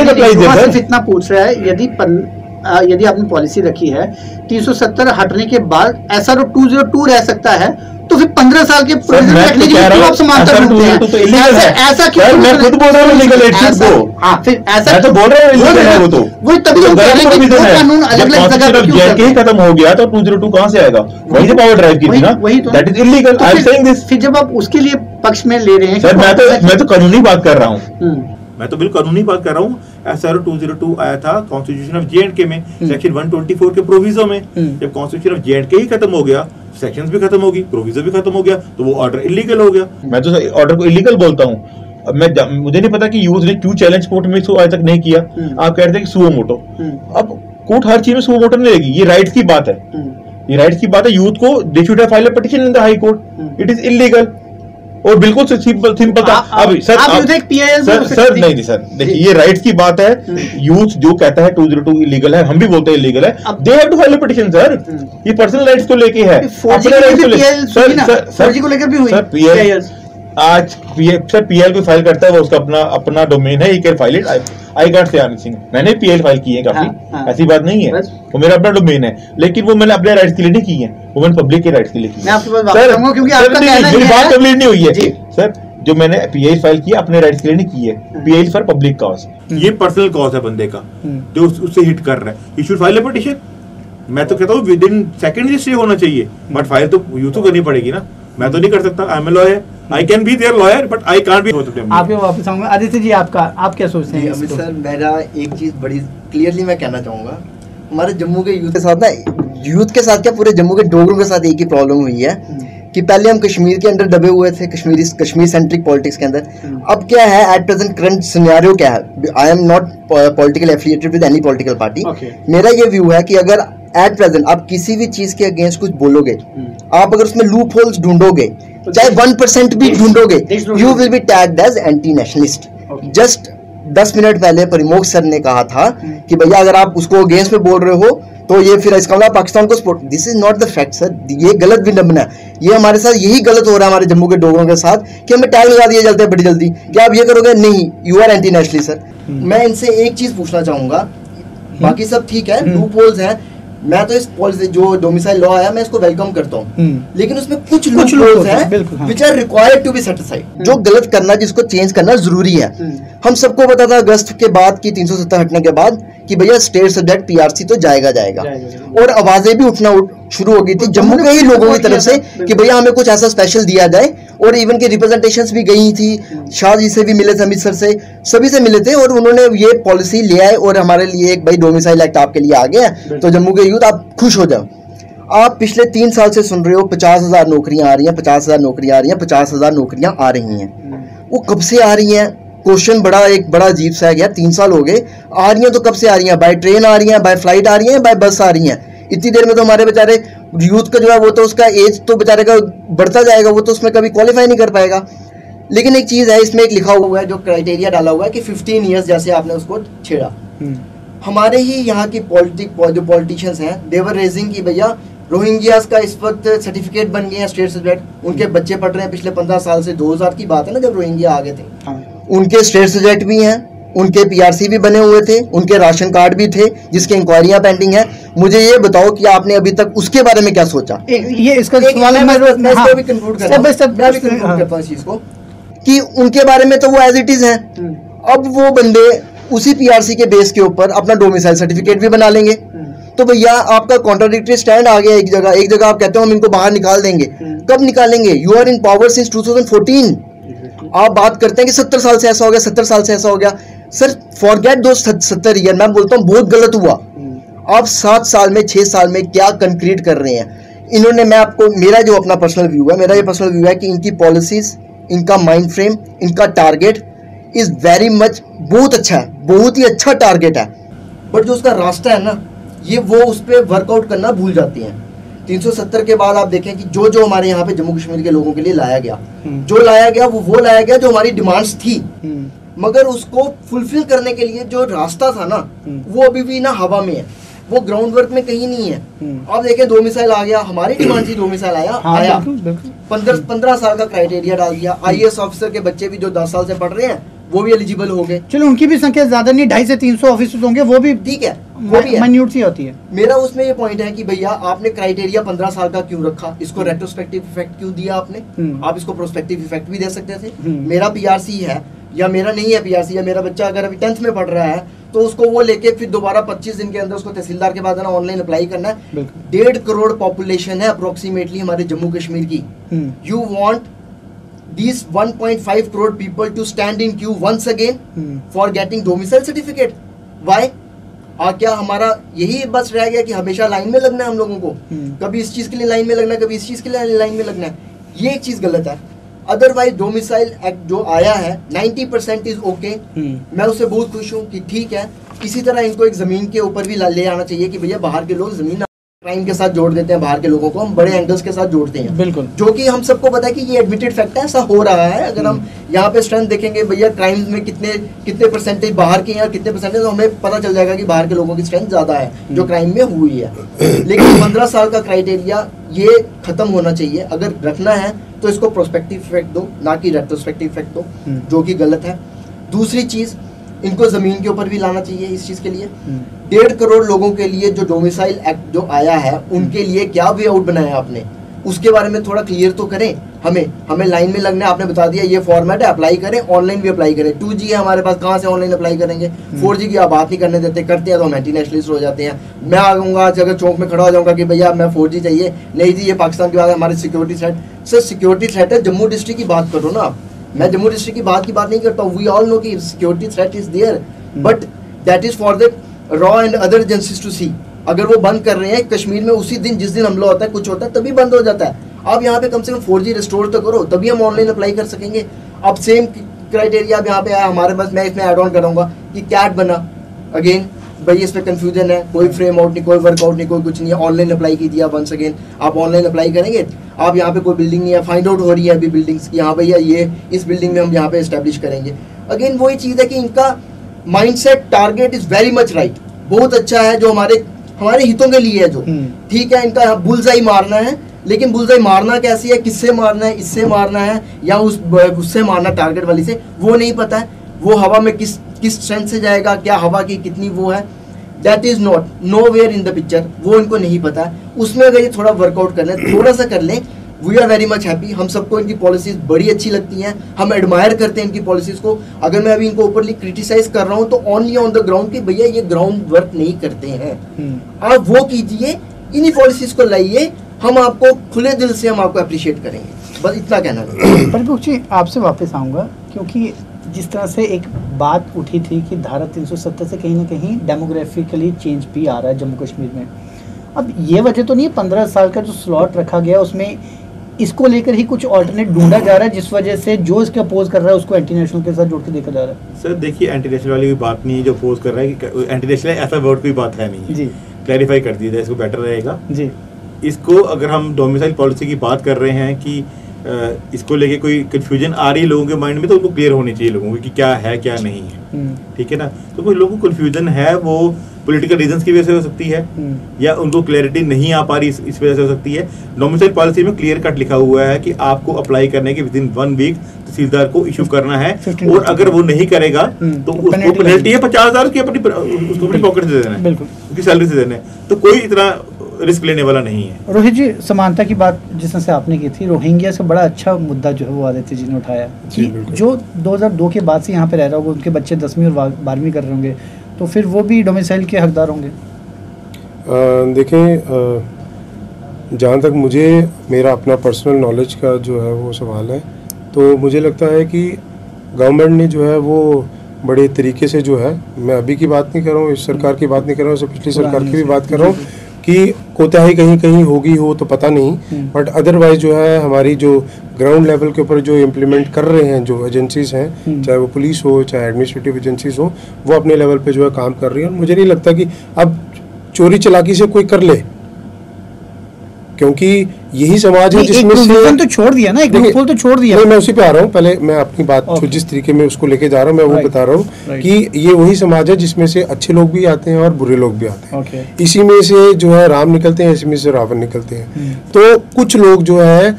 सिर्फ इतना पूछ रहा है, यदि यदि आपने पॉलिसी रखी है तीन सौ सत्तर हटने के बाद ऐसा तो टू ज़ीरो टू रह सकता है, तो फिर पंद्रह साल के प्रोविजन रखने के लिए आप समानता ढूंढते हैं। ऐसा क्यों? मैं खुद बोल रहा हूँ लीगल है वो। हाँ, फिर ऐसा मैं तो बोल रहा हूँ लीगल है वो, तो वही तभी हम कह रहे हैं कि वो कानून अलग अलग जगह पे क्यों के खत्म हो गया तो टू ज़ीरो टू कहां से आएगा? वही से पावर ड्राइव की थी ना, वही तो, that is illegal. I am saying this. फिर जब आप उसके लिए पक्ष में ले रहे हैं सर, मैं तो मैं तो कानूनी बात कर रहा हूँ, मैं तो बिल्कुल कानूनी बात कर रहा हूँ। S R O two zero two आया था constitution of J and K में, सेक्शन वन ट्वेंटी फोर के प्रोविजो में। जब कॉन्स्टिट्यूशन ऑफ जे एंड के ही खत्म हो गया, सेक्शंस भी खत्म होगी, प्रोविजो भी खत्म हो गया, तो वो ऑर्डर इलीगल हो गया। मैं तो ऑर्डर को इलीगल बोलता हूँ। अब मैं मुझे नहीं पता कि यूथ ने क्यों चैलेंज कोर्ट में इसको आज तक नहीं किया। आप कह रहे थे कि सुओ मोटो, अब कोर्ट हर चीज में सुओ मोटो नहीं लेगी, ये राइट्स की बात है, ये राइट्स की बात है। यूथ को they should have file a petition in the high court, it is illegal. और बिल्कुल सिंपल सिंपल था। अब सर सर सर नहीं नहीं सर, देखिए ये राइट्स की बात है। यूथ जो कहता है टू ज़ीरो टू इलीगल है, हम भी बोलते हैं इलीगल है, they have to file a petition sir. ये पर्सनल राइट्स को लेके है, अपने राइट्स को लेके। सर सर सर को लेकर भी हुई सर पीएल आज सर पीएल को फाइल करता है, वो उसका अपना अपना डोमेन है, ये can file it. I can't say anything. मैंने पीएल फाइल की है काफी, हाँ, ऐसी बात नहीं है, वो मेरा अपना डोमेन है, लेकिन वो मैंने अपने राइट्स के लिए नहीं की है, वो मैंने पब्लिक के राइट्स के लिए की है। सर मेरी बात कंप्लीट नहीं हुई है सर। जो मैंने पीएल फाइल किया अपने राइट्स के लिए नहीं की है, पीएल फॉर पब्लिक कॉज। ये पर्सनल कॉज है बंदे का जो उससे हिट कर रहा है, you should file a petition. मैं तो कहता हूँ विद इन सेकंड रजिस्ट्री होना चाहिए, बट फाइल तो यू तो करनी पड़ेगी ना। मैं तो नहीं कर सकता, I am a lawyer, I can be their lawyer, but I can't be. आपके वापस आऊंगा। आदित्य जी, आपका आप क्या सोचते हैं? अमित सर, मेरा एक चीज बड़ी क्लियरली मैं कहना चाहूंगा, हमारे जम्मू के यूथ के साथ ना, यूथ के साथ क्या पूरे जम्मू के डोगरों के साथ एक ही प्रॉब्लम हुई है कि पहले हम कश्मीर के अंदर दबे हुए थे, कश्मीरी कश्मीर सेंट्रिक पॉलिटिक्स के अंदर। अब क्या है, एट प्रेजेंट करंट सिनेरियो क्या है, I am not political affiliated with any political party. मेरा ये व्यू है कि अगर एट प्रेजेंट आप किसी भी चीज के अगेंस्ट कुछ बोलोगे, आप अगर उसमें लूप होल्स ढूंढोगे, चाहे वन परसेंट भी ढूंढोगे, you will be tagged as anti nationalist. Just दस मिनट पहले परिमोक्ष सर ने कहा था कि भैया अगर आप उसको अगेंस्ट में बोल रहे हो तो ये फिर इसका मतलब पाकिस्तान को support. This is not the fact sir, ये गलत विडंबना है। ये हमारे साथ यही गलत हो रहा है हमारे जम्मू के डोगरों के साथ कि हमें टैग लगा दिए जाते हैं बड़ी जल्दी, क्या आप ये करोगे? नहीं, you are anti nationalist sir. मैं इनसे एक चीज पूछना चाहूंगा, बाकी सब ठीक है, लूप होल्स हैं। मैं तो इस पॉलिसी जो डोमिसाइल लॉ आया मैं इसको वेलकम करता हूँ, लेकिन उसमें कुछ लूप होल्स हैं which are required to be satisfied. जो गलत करना जिसको चेंज करना जरूरी है। हम सबको पता था अगस्त के बाद की तीन सौ सत्तर हटने के बाद कि भैया स्टेट सब्जेक्ट पीआरसी तो जाएगा जाएगा, और आवाजें भी उठना शुरू हो गई थी जम्मू के ही लोगों की तरफ से कि भैया हमें कुछ ऐसा स्पेशल दिया जाए। और इवन की रिप्रेजेंटेशंस भी गई थी, शाह जी से भी मिले थे, अमृतसर से, सभी से मिले थे, और उन्होंने ये पॉलिसी ले आए और हमारे लिए एक भाई डोमिसाइल एक्ट आपके लिए आ गया, तो जम्मू के यूथ आप खुश हो जाओ। आप पिछले तीन साल से सुन रहे हो पचास हजार नौकरियां आ रही हैं, पचास हजार नौकरियां आ रही हैं, पचास हजार नौकरियां आ रही हैं। वो कब से आ रही हैं? क्वेश्चन बड़ा एक बड़ा अजीब सा है गया, तीन साल हो गए, आ रही हैं तो कब से आ रही हैं? बाय ट्रेन आ रही हैं, बाय फ्लाइट आ रही हैं, बाय बस आ रही हैं। इतनी देर में तो हमारे बेचारे यूथ का जो है वो तो उसका एज तो बेचारे का बढ़ता जाएगा, वो तो उसमें कभी क्वालिफाई नहीं कर पाएगा। लेकिन एक चीज़ है इसमें, एक लिखा हुआ है जो क्राइटेरिया डाला हुआ है कि फिफ्टीन ईयर्स, जैसे आपने उसको छेड़ा। हमारे ही यहाँ की पॉलिटिक जो पॉलिटिशियंस हैं देवर रेजिंग की भैया रोहिंग्यास का इस वक्त सर्टिफिकेट बन गए हैं स्टेट सब्जेक्ट, उनके बच्चे पढ़ रहे हैं पिछले पंद्रह साल से। दो हजार की बात है ना जब रोहिंग्या आ गए थे, उनके स्टेट सब्जेक्ट भी हैं, उनके पीआरसी भी बने हुए थे, उनके राशन कार्ड भी थे जिसके इंक्वायरियां पेंडिंग है। मुझे ये बताओ कि आपने अभी तक उसके बारे में क्या सोचा? ये इसका सवाल मैं इसको भी कंक्लूड करता हूं, मैं भी कंक्लूड करता हूं इस चीज को कि उनके बारे में तो वो एज इट इज हैं। अब वो बंदे उसी पीआरसी के बेस के ऊपर अपना डोमिसाइल सर्टिफिकेट भी बना लेंगे, तो भैया आपका कॉन्ट्राडिक्टरी स्टैंड आ गया। एक जगह एक जगह आप कहते हो हम इनको बाहर निकाल देंगे, कब निकालेंगे? You are in power since two thousand fourteen. आप बात करते हैं कि सत्तर साल से ऐसा हो गया, सत्तर साल से ऐसा हो गया। सर फॉरगेट दो सत्तर ईयर, मैं बोलता हूँ बहुत गलत हुआ। आप सात साल में छह साल में क्या कंक्रीट कर रहे हैं इन्होंने? मैं आपको, मेरा जो अपना पर्सनल व्यू है, मेरा ये पर्सनल व्यू है कि इनकी पॉलिसीज, इनका माइंड फ्रेम, इनका टारगेट इज वेरी मच बहुत अच्छा है, बहुत ही अच्छा टारगेट है, बट जो उसका रास्ता है ना ये वो उस पर वर्कआउट करना भूल जाती हैं। तीन सौ सत्तर के बाद आप देखें कि जो जो हमारे यहाँ पे जम्मू कश्मीर के लोगों के लिए लाया गया, जो लाया गया वो वो लाया गया जो हमारी डिमांड्स थी, मगर उसको फुलफिल करने के लिए जो रास्ता था ना वो अभी भी ना हवा में है, वो ग्राउंड वर्क में कहीं नहीं है। आप देखें दो मिसाइल आ गया, हमारी डिमांड थी दो मिसाइल आया हाँ, आया पंद्रह पंद्रह साल का क्राइटेरिया डाल दिया। आईएएस ऑफिसर के बच्चे भी जो दस साल से पढ़ रहे हैं वो भी एलिजिबल हो गए। चलो उनकी भी संख्या ज्यादा नहीं, ढाई से तीन सौ ऑफिसर्स होंगे, वो भी ठीक है, वो भी माइन्यूट सी होती है। मेरा उसमें ये पॉइंट है कि भैया आपने क्राइटेरिया पंद्रह साल का क्यों रखा, इसको रेट्रोस्पेक्टिव इफेक्ट क्यों दिया आपने? आप इसको प्रोस्पेक्टिव इफेक्ट भी दे सकते थे। मेरा पीआरसी है या मेरा नहीं है पीआरसी, या मेरा बच्चा अगर अभी टेंथ में पढ़ रहा है तो उसको वो लेके फिर दोबारा पच्चीस दिन के अंदर उसको तहसीलदार के बाद है ना ऑनलाइन अप्लाई करना है। डेढ़ करोड़ पॉपुलेशन है अप्रोक्सीमेटली हमारे जम्मू कश्मीर की। You want these one point five crore people to stand in queue once again hmm. for getting domicile certificate? Why? आ क्या हमारा यही बस रह गया कि हमेशा लाइन में लगना है हम लोगों को? hmm. कभी इस चीज के लिए लाइन में लगना है, कभी इस चीज के लिए लाइन में लगना है। ये एक चीज गलत है। अदरवाइज डोमिसाइल एक्ट जो आया है नाइन्टी परसेंट इज ओके, मैं उससे बहुत खुश हूँ कि ठीक है। इसी तरह इनको एक जमीन के ऊपर भी ले आना चाहिए कि भैया बाहर के लोग जमीन क्राइम के साथ जोड़ देते हैं, बाहर के लोगों को हम बड़े एंगल्स के साथ जोड़ते हैं, बिल्कुल, जो कि हम सबको पता है कि ये एडमिटेड फैक्ट है, ऐसा हो रहा है। अगर हम यहाँ पे स्ट्रेंथ देखेंगे भैया क्राइम में कितने कितने परसेंटेज बाहर के हैं और कितने परसेंटेज, तो हमें पता चल जाएगा कि बाहर के लोगों की स्ट्रेंथ ज्यादा है जो क्राइम में हुई है। लेकिन पंद्रह साल का क्राइटेरिया ये खत्म होना चाहिए। अगर रखना है तो इसको प्रोस्पेक्टिव इफेक्ट दो, ना कि रेट्रोस्पेक्टिव इफेक्ट दो, जो कि गलत है। दूसरी चीज, इनको जमीन के ऊपर भी लाना चाहिए इस चीज के लिए। डेढ़ करोड़ लोगों के लिए जो डोमिसाइल एक्ट जो आया है उनके लिए क्या वे आउट बनाया आपने, उसके बारे में थोड़ा क्लियर तो करें। हमें हमें लाइन में लगना है, आपने बता दिया ये फॉर्मेट है, अप्लाई करें, ऑनलाइन भी अप्लाई करें। टू जी है हमारे पास, कहाँ से ऑनलाइन अप्लाई करेंगे? फोर जी की आप बात नहीं करने देते, करते हैं तो हम एंटी नेशनलिस्ट हो जाते हैं। मैं आऊँगा आज अगर चौक में खड़ा हो जाऊँगा कि भैया मैं फोर जी चाहिए, नहीं जी ये पाकिस्तान की बात है, हमारी security threat. Sir security threat है, जम्मू डिस्ट्रिक्ट की बात करो ना आप, मैं जम्मू डिस्ट्रिक्ट की बात की बात नहीं करता हूँ। वी ऑल नो कि security threat is there, but that is for the रॉ and other agencies to see. अगर वो बंद कर रहे हैं कश्मीर में, उसी दिन जिस दिन हमला होता है, कुछ होता है, तभी बंद हो जाता है। आप यहाँ पे कम से कम फोर जी रिस्टोर तो करो, तभी हम ऑनलाइन अप्लाई कर सकेंगे। अब सेम क्राइटेरिया अब यहाँ पे आया हमारे पास, मैं इसमें एड ऑन कराऊंगा कि कैट बना। अगेन भाई इस पे कंफ्यूजन है, कोई फ्रेम आउट नहीं, कोई वर्कआउट नहीं, कोई कुछ नहीं है, ऑनलाइन अप्लाई की दिया। वंस अगेन आप ऑनलाइन अप्लाई करेंगे, आप यहाँ पे कोई बिल्डिंग नहीं है, फाइंड आउट हो रही है अभी बिल्डिंग्स की, यहाँ भैया ये इस बिल्डिंग में हम यहाँ पे एस्टेब्लिश करेंगे। अगेन वही चीज़ है कि इनका mindset target is very much right, बहुत अच्छा है, जो हमारे हमारे हितों के लिए है, जो ठीक है। इनका बुलजाई मारना है, लेकिन बुलजाई मारना कैसी है, किससे मारना है, इससे मारना है या उस उससे मारना टारगेट वाली से, वो नहीं पता है। वो हवा में किस किस स्ट्रेंथ से जाएगा, क्या हवा की कितनी वो है, that is not nowhere in the picture, वो इनको नहीं पता। उसमें अगर ये थोड़ा वर्कआउट कर लें, थोड़ा सा कर लें, we are very much happy. हम सबको इनकी पॉलिसीज बड़ी अच्छी लगती हैं, हम एडमायर करते हैं इनकी पॉलिसीज को। अगर मैं अभी इनको ओपनली क्रिटिसाइज कर रहा हूँ तो ओनली ऑन द ग्राउंड कि भैया ये ग्राउंड वर्क नहीं करते हैं, आप वो कीजिए, इन्हीं पॉलिसीज को लाइए, हम आपको खुले दिल से हम आपको अप्रिशिएट करेंगे। बस इतना कहना है। पर जी आपसे वापस आऊँगा, क्योंकि जिस तरह से एक बात उठी थी कि धारा तीन सौ सत्तर से कहीं ना कहीं डेमोग्राफिकली चेंज भी आ रहा है जम्मू कश्मीर में। अब ये वजह तो नहीं है, पंद्रह साल का जो स्लॉट रखा गया उसमें इसको लेकर ही कुछ ऑल्टरनेट ढूंढा जा रहा है, जिस वजह से जो इसके अपोज कर रहा है उसको एंटी नेशनल के साथ जोड़ के देखा जा रहा है? सर देखिए, एंटी नेशनल वाली कोई बात नहीं है, जो अपोज कर रहा है कि एंटी नेशनल ऐसा वर्ड कोई बात है नहीं जी, क्लैरिफाई कर दिया जाए, इसको बेटर रहेगा जी। इसको अगर हम डोमिसाइल पॉलिसी की बात कर रहे हैं कि इसको लेके कोई कंफ्यूजन आ रही है लोगों के माइंड में, तो उनको क्लियर होनी चाहिए लोगों को कि क्या है क्या नहीं है, ठीक है ना। तो कुछ लोगों को कंफ्यूजन है, वो पॉलिटिकल रीजंस की वजह से हो सकती है, या उनको क्लैरिटी नहीं आ पा रही, इस, इस वजह से हो सकती है। डोमिसाइल पॉलिसी में क्लियर कट लिखा हुआ है कि आपको अप्लाई करने के within one week tehsildar को इशू करना है, और अगर वो नहीं करेगा तो उसको पेनल्टी है पचास हजार की, अपनी उसको अपनी पॉकेट से देना है, उसकी सैलरी से देना है। तो कोई इतना रिस्क लेने वाला नहीं है। रोहित जी, समानता की बात जिस तरह से आपने की थी, रोहिंग्या से बड़ा अच्छा मुद्दा जो है वो आदित्य जी ने उठाया कि जो दो हज़ार दो के बाद से यहाँ पे रह रहा होगा, उनके बच्चे दसवीं और बारहवीं कर रहे होंगे, तो फिर वो भी डोमिसाइल के हकदार होंगे। देखें, जहाँ तक मुझे मेरा अपना पर्सनल नॉलेज का जो है वो सवाल है, तो मुझे लगता है कि गवर्नमेंट ने जो है वो बड़े तरीके से जो है, मैं अभी की बात नहीं कर रहा हूँ, इस सरकार की बात नहीं कर रहा हूँ, पिछली सरकार की भी बात कर रहा हूँ, कि कोताही कहीं कहीं होगी हो तो पता नहीं, बट अदरवाइज जो है हमारी जो ग्राउंड लेवल के ऊपर जो इम्प्लीमेंट कर रहे हैं जो एजेंसीज हैं, चाहे वो पुलिस हो चाहे एडमिनिस्ट्रेटिव एजेंसीज हो, वो अपने लेवल पे जो है काम कर रही है। और मुझे नहीं लगता कि अब चोरी चलाकी से कोई कर ले, क्योंकि यही समाज है जिसमें से तो छोड़ दिया ना, एक लूपहोल तो छोड़ दिया। नहीं, मैं उसी पे आ रहा हूँ, पहले मैं अपनी बात okay. जिस तरीके में उसको लेके जा रहा हूँ मैं वो right. बता रहा हूँ right. कि ये वही समाज है जिसमें से अच्छे लोग भी आते हैं और बुरे लोग भी आते हैं, okay. इसी में से जो है राम निकलते हैं, इसी में से रावण निकलते हैं। hmm. तो कुछ लोग जो है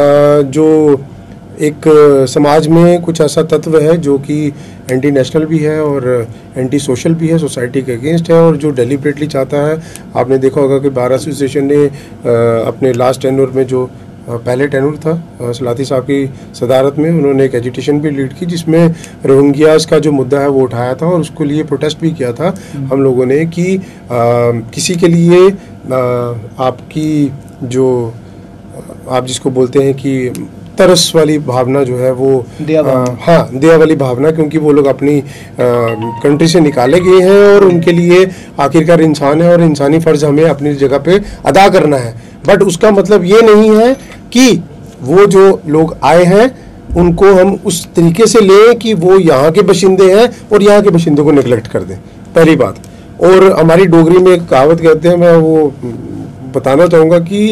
जो एक समाज में कुछ ऐसा तत्व है जो कि एंटी नेशनल भी है और एंटी सोशल भी है, सोसाइटी के अगेंस्ट है, और जो डेलिबरेटली चाहता है। आपने देखा होगा कि बार एसोसिएशन ने अपने लास्ट टेन्योर में जो पहले टेन्योर था सलाती साहब की सदारत में, उन्होंने एक एजिटेशन भी लीड की जिसमें रोहिंग्यास का जो मुद्दा है वो उठाया था, और उसके लिए प्रोटेस्ट भी किया था हम लोगों ने कि आ, किसी के लिए आ, आपकी जो आप जिसको बोलते हैं कि तरस वाली भावना जो है वो आ, हाँ दया वाली भावना, क्योंकि वो लोग अपनी कंट्री से निकाले गए हैं और उनके लिए आखिरकार इंसान है और इंसानी फ़र्ज हमें अपनी जगह पे अदा करना है। बट उसका मतलब ये नहीं है कि वो जो लोग आए हैं उनको हम उस तरीके से लें कि वो यहाँ के बशिंदे हैं और यहाँ के बशिंदों को निगलेक्ट कर दें, पहली बात। और हमारी डोगरी में एक कहावत कहते हैं, मैं वो बताना चाहूँगा कि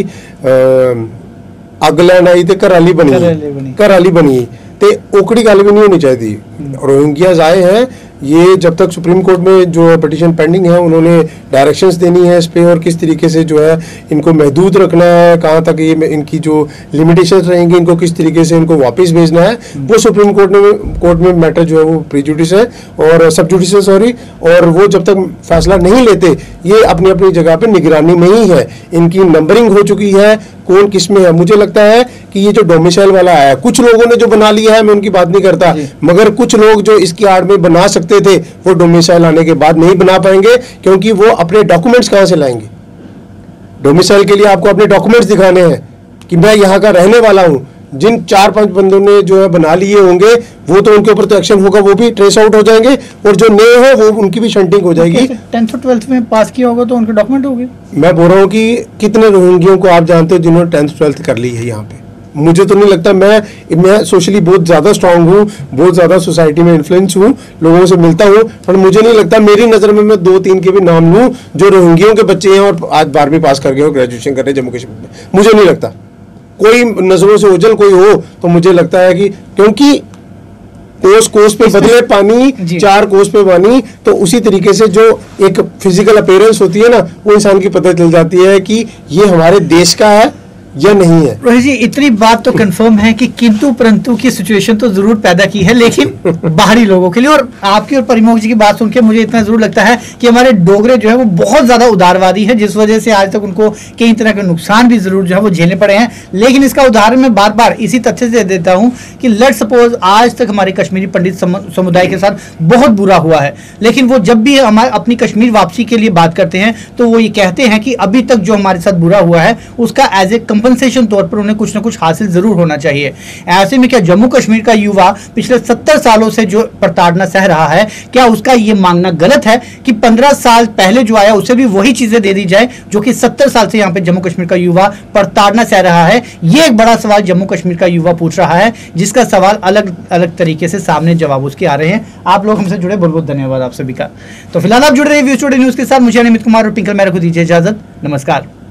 आ, अग लैन आई ते घराली बनी, घराली बनी ते ओकड़ी गल भी नहीं होनी चाहिए। रोहिंग्याज आए हैं, ये जब तक सुप्रीम कोर्ट में जो पिटीशन पेंडिंग है उन्होंने डायरेक्शंस देनी है इस पे, और किस तरीके से जो है इनको महदूद रखना है, कहाँ तक ये इनकी जो लिमिटेशंस रहेंगी, इनको किस तरीके से इनको वापस भेजना है, वो सुप्रीम कोर्ट में कोर्ट में मैटर जो है वो प्रीजुडिस है और सब जुडिशियल सॉरी, और वो जब तक फैसला नहीं लेते ये अपनी अपनी जगह पे निगरानी में ही है। इनकी नंबरिंग हो चुकी है कौन किस में है। मुझे लगता है कि ये जो डोमिसाइल वाला आया, कुछ लोगों ने जो बना लिया है मैं उनकी बात नहीं करता, मगर कुछ लोग जो इसकी आड़ में बना सकते थे वो डोमिसाइल आने के बाद नहीं बना पाएंगे, क्योंकि वो अपने डॉक्यूमेंट्स कहां से लाएंगे। डोमिसाइल के लिए आपको अपने डॉक्यूमेंट्स दिखाने हैं कि मैं यहाँ का रहने वाला हूँ। जिन चार पांच बंदों ने जो है बना लिए होंगे वो तो उनके ऊपर तो एक्शन होगा, वो भी ट्रेस आउट हो जाएंगे, और जो नए हैं वो उनकी भी शंटिंग हो जाएगी। टेंथ और ट्वेल्थ में पास किया होगा तो उनके डॉक्यूमेंट होंगे। मैं बोल रहा हूँ कि कितने रोहिंग्यों को आप जानते हो जिन्होंने टेंथ ट्वेल्थ कर ली है यहाँ पे। मुझे तो नहीं लगता, मैं मैं सोशली बहुत ज़्यादा स्ट्रांग हूँ, बहुत ज़्यादा सोसाइटी में इन्फ्लुएंस हूँ, लोगों से मिलता हूँ, पर मुझे नहीं लगता मेरी नज़र में मैं दो तीन के भी नाम लूँ जो रोहिंग्यों के बच्चे हैं और आज बारहवीं पास कर गए हो, ग्रेजुएशन कर रहे हैं जम्मू कश्मीर में। मुझे नहीं लगता कोई नजरों से ओझल कोई हो, तो मुझे लगता है कि क्योंकि कोस कोस पे बदले पानी, चार कोस पे पानी, तो उसी तरीके से जो एक फिजिकल अपीयरेंस होती है ना वो इंसान की पता चल जाती है कि ये हमारे देश का है या नहीं है। रोहित जी, इतनी बात तो कंफर्म है कि किंतु परंतु की सिचुएशन तो जरूर पैदा की है, लेकिन बाहरी लोगों के लिए। और आपकी और परिमोह जी की बात सुन के मुझे इतना जरूर लगता है कि हमारे डोगरे जो है वो बहुत ज्यादा उदारवादी है, जिस वजह से आज तक उनको कई तरह के नुकसान भी जरूर जो है वो झेलने पड़े हैं। लेकिन इसका उदाहरण मैं बार बार इसी तथ्य से देता हूं कि लेट सपोज आज तक हमारे कश्मीरी पंडित समुदाय के साथ बहुत बुरा हुआ है, लेकिन वो जब भी हमारे अपनी कश्मीर वापसी के लिए बात करते हैं तो वो ये कहते हैं कि अभी तक जो हमारे साथ बुरा हुआ है उसका एज ए कंपनसेशन तौर पर उन्हें कुछ ना कुछ हासिल जरूर होना चाहिए। ऐसे में क्या जम्मू कश्मीर का युवा पिछले सत्तर सालों से जो प्रताड़ना सह रहा है, क्या उसका ये मांगना गलत है कि पंद्रह साल पहले जो आया उसे भी वही चीजें दे दी जाए जो कि सत्तर साल से यहाँ पे जम्मू कश्मीर का युवा प्रताड़ना सह रहा है? ये एक बड़ा सवाल जम्मू कश्मीर का युवा पूछ रहा है, जिसका सवाल अलग अलग तरीके से सामने जवाब उसके आ रहे हैं। आप लोग हमसे जुड़े, बहुत बहुत धन्यवाद आप सभी का। तो फिलहाल आप जुड़ रहे व्यू स्टूडियो न्यूज के साथ। मुझे अमित कुमार और पिंकल मेरे को दीजिए इजाजत। नमस्कार।